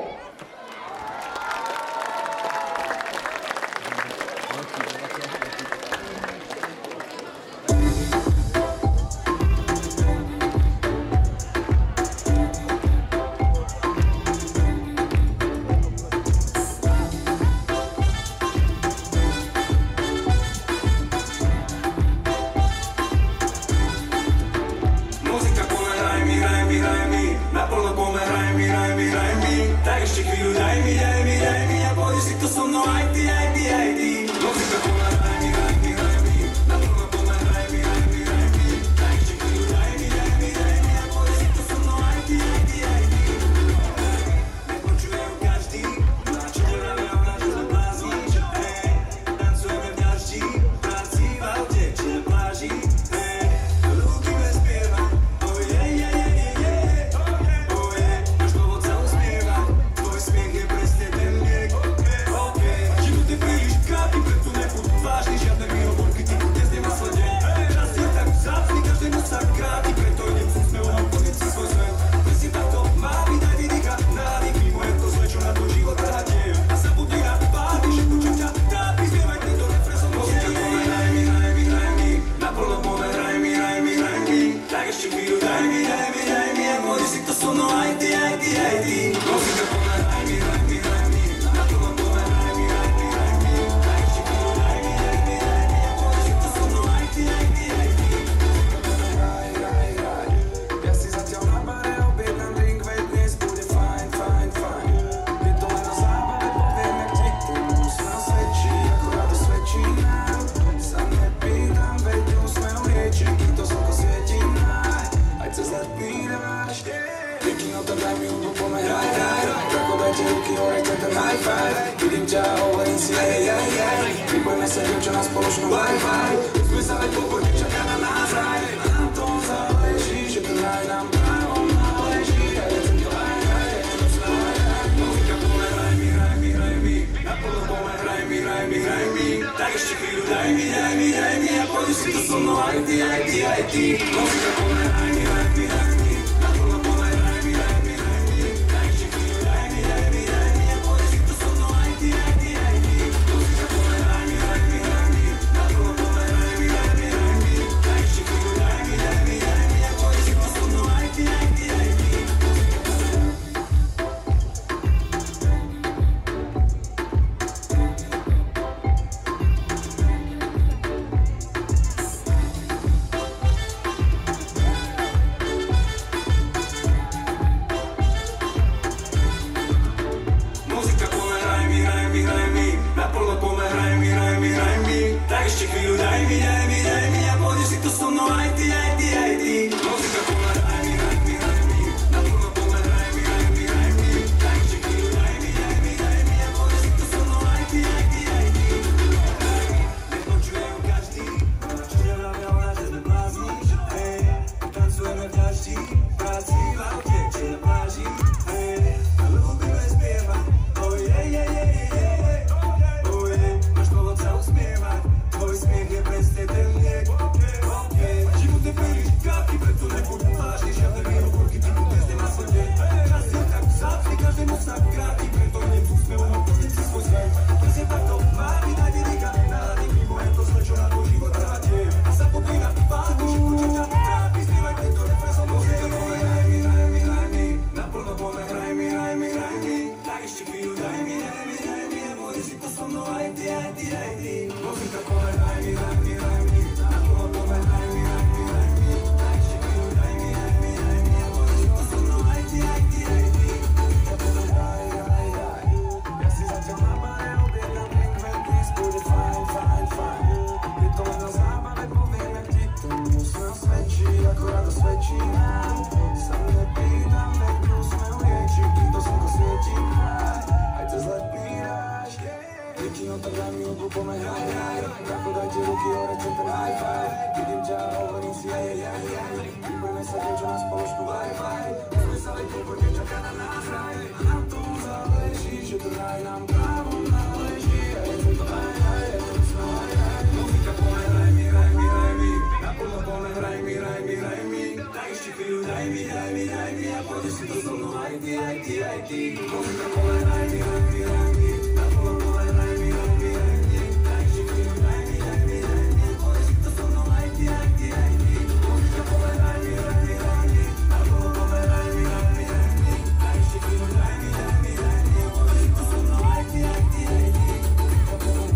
svedčí nám. Sa nepýtam, veď úsmev lieči, kým to slnko svietí. Aj cez let píraš. Většinou tak dám mi hudbu, pomeň hraj, hraj. Bracho, dajte ruky hore, chcem ten high five. Vidím ťa a hovorím si aj, aj, aj, aj. Vybrne sa dievča na spoločnú Wi-Fi. Uzme sa veď poprde, čaká na nás raj. A na tom záleží, že ten raj nám právo náleží. A je to aj, aj, je to sno, aj, aj. Muzika pomeň, hraj mi, hraj mi, hraj mi. Naplno pomeň, hraj mi, hraj mi, hraj mi. Tak ešte chvíľu, daj mi, daj mi, daj mi. A pôjdeš si to so mnou, aj ty, aj ty, aj ty. Muzika pomeň, hraj mi, hraj mi, hraj mi. Naplno pomeň, hraj mi, hraj mi, hraj mi. Tak ešte chvíľu, daj mi, daj mi, daj mi. A pôjdeš si to so mnou, aj ty, aj ty, aj ty. Muzika pomeň, hraj mi, hraj mi, hraj mi. Naplno pomeň, hraj mi, hraj mi, hraj mi. Tak ešte chvíľu, daj mi, daj mi, daj mi. A pôjdeš si to so mnou, aj ty, aj ty, aj ty. Muzika pomeň.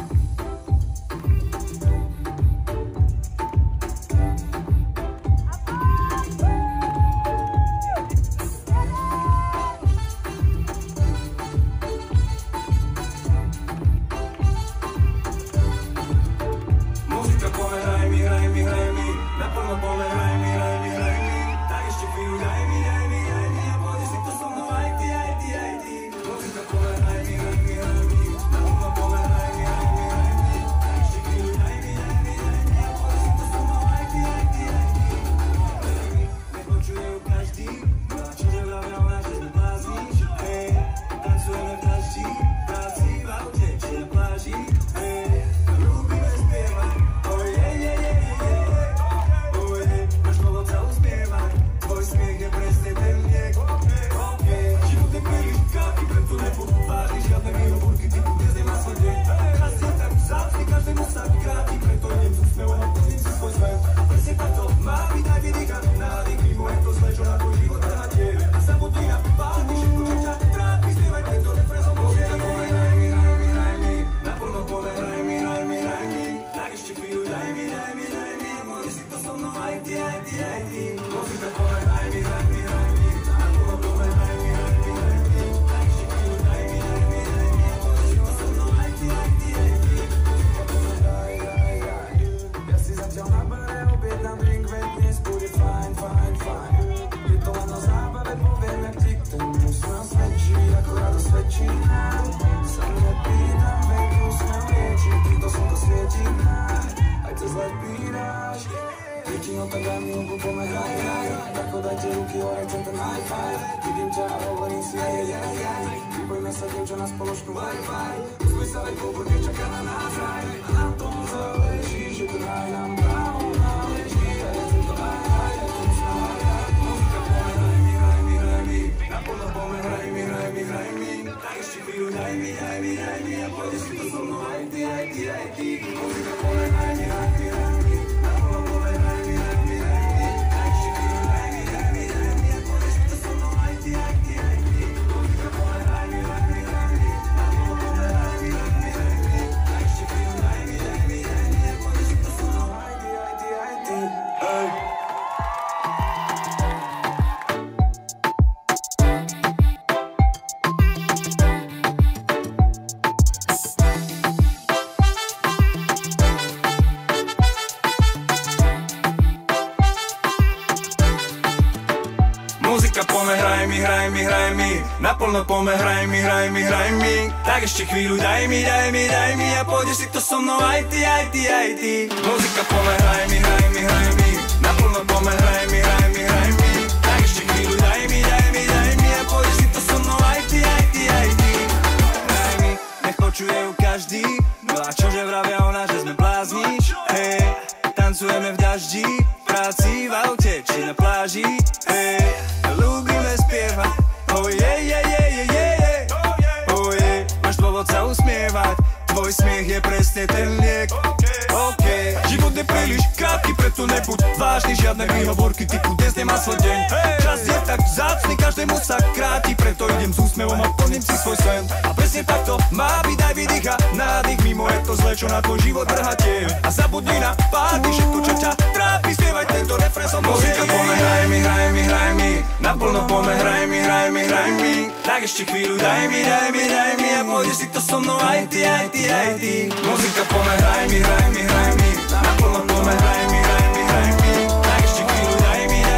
Naplno pomeň, hraj mi, hraj mi, hraj mi. Tak ešte chvíľu, daj mi, daj mi, daj mi. A pôjdeš si to so mnou, aj ty, aj ty, aj ty. Muzika pomeň, hraj mi, hraj mi, hraj mi. Naplno pomeň, hraj mi, hraj mi, hraj mi. Tak ešte chvíľu, daj mi, daj mi, daj mi. A pôjdeš si to so mnou, aj ty, aj ty, aj ty. Daj mi, nech počuje ju každý. No a čože vravia ona, že sme blázni. Hej, tancujeme v daždi, v práci, v aute, či na pláži. Hej, ľúbime spievať. Oh yeah, yeah, yeah, yeah, yeah, yeah. Oh yeah, máš dôvod sa usmievať. Tvoj smiech je presne ten liek. OK, život je príliš krátky, preto nebuď vážny. Žiadne výhovorky typu dnes nemá svoj deň. Čas je tak vzácny, každému sa kráti. Preto idem s úsmevom a plním si svoj sen. A presne takto má byť, daj vydých a nádych. Mimo je to zle, čo na tvoj život vrhá tieň. A zabudni na párty, všetko čo ťa trápi. Spievaj tento refrén som mojej. Muzika pomeň, hraj mi, hraj mi, hraj mi. Naplno pomeň, hraj mi, hraj mi, hraj mi. Tak ešte chvíľu, daj mi, daj mi, daj mi. A pôjdeš si to so mnou, aj ty, aj ty, aj ty. Muzika pomeň, hraj mi, hraj mi, hraj mi. Naplno pomeň, hraj mi, hraj mi, hraj mi. Tak ešte chvíľu, daj mi, daj mi.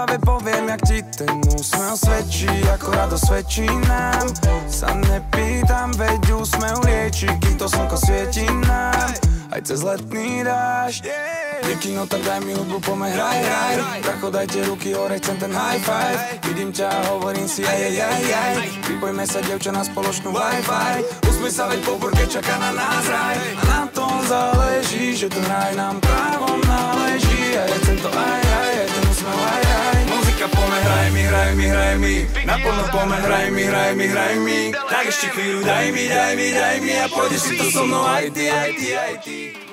zábave poviem, jak ti ten úsmev svedčí, ako radosť svedčí nám. Sa nepýtam, veď úsmev lieči, kým to slnko svieti nám. Aj cez letný dážď. Vicky, no tak daj mi hudbu, poďme hraj, hraj. Bracho, dajte ruky hore, chcem ten high five. Vidím ťa a hovorím si aj, aj, aj, aj. Pripojme sa, dievča, na spoločnú Wi-Fi. Usmej sa, veď po burke čaká na nás raj. A na tom záleží, že ten raj nám právom náleží. A ja chcem to aj, aj, aj ten úsmev aj, aj. Muzika, poďme hraj mi, hraj mi, hraj mi. Naplno poďme hraj mi, hraj mi, hraj mi. Tak ešte chvíľu, daj mi, daj mi, daj mi. A pôjdeš si to so mnou aj ty, aj ty, aj ty.